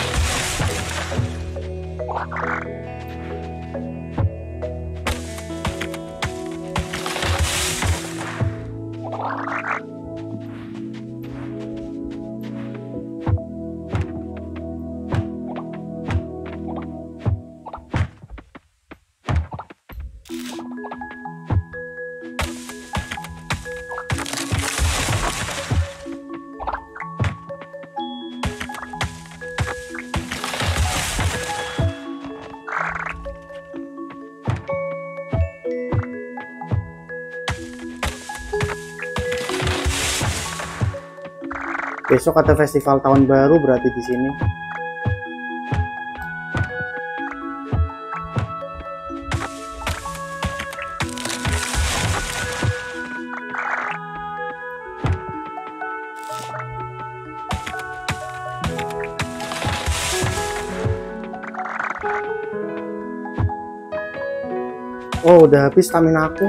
Besok ada festival tahun baru berarti di sini. Oh, udah habis stamina aku.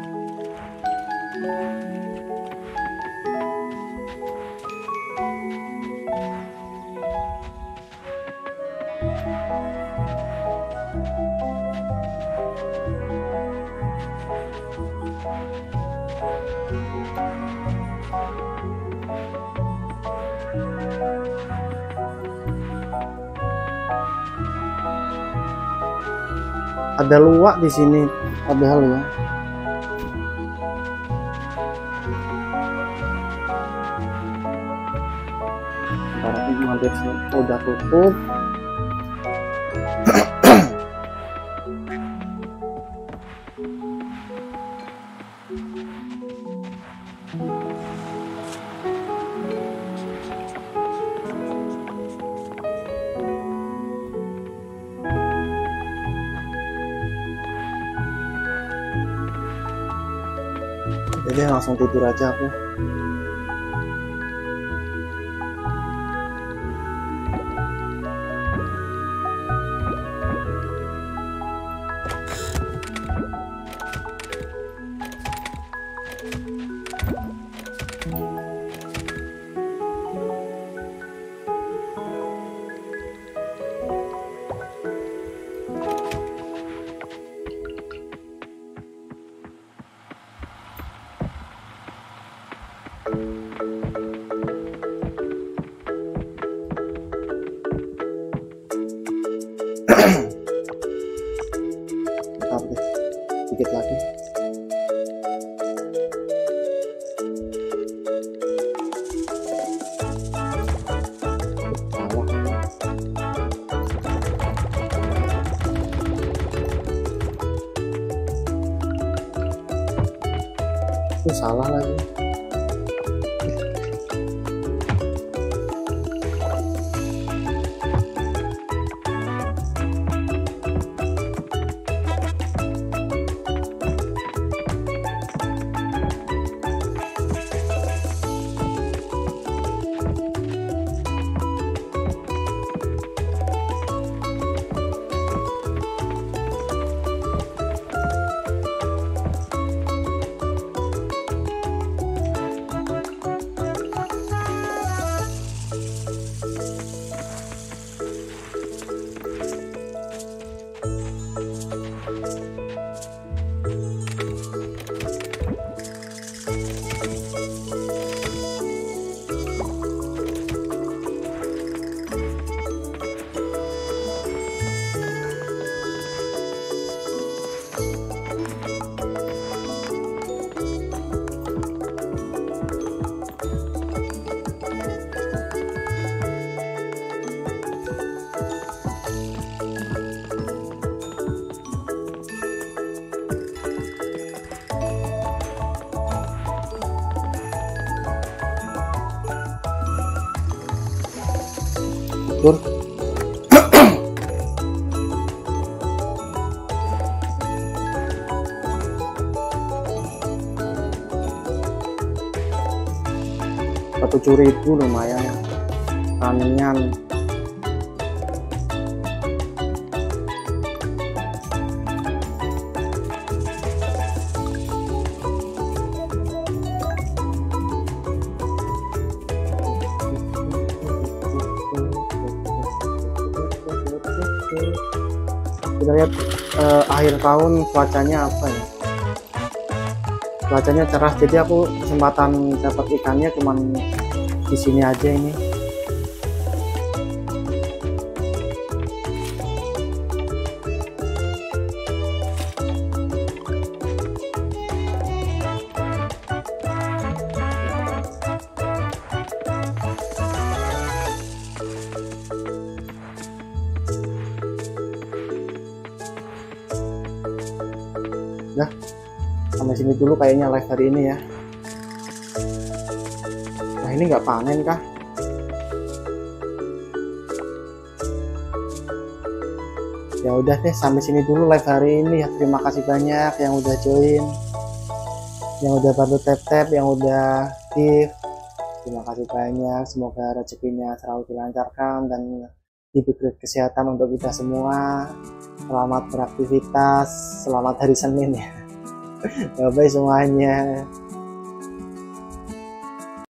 Ada luwak di sini padahal ya. Berarti mampir sini udah tutup. Jadi langsung tidur aja aku. Bentar deh, dikit lagi. Salah. Itu salah lagi. tidur. tujuh ribu lumayan ya, tanian. Kita lihat eh, akhir tahun cuacanya apa ya, cuacanya cerah, jadi aku kesempatan dapat ikannya cuman di sini aja ini. Nah, sampai sini dulu kayaknya live hari ini ya. Nah, ini nggak panen kah? Ya udah deh, sampai sini dulu live hari ini ya. Terima kasih banyak yang udah join, yang udah bantu tap-tap, yang udah give. Terima kasih banyak. Semoga rezekinya selalu dilancarkan dan diberi kesehatan untuk kita semua. Selamat beraktivitas, selamat hari Senin ya. Bye bye semuanya.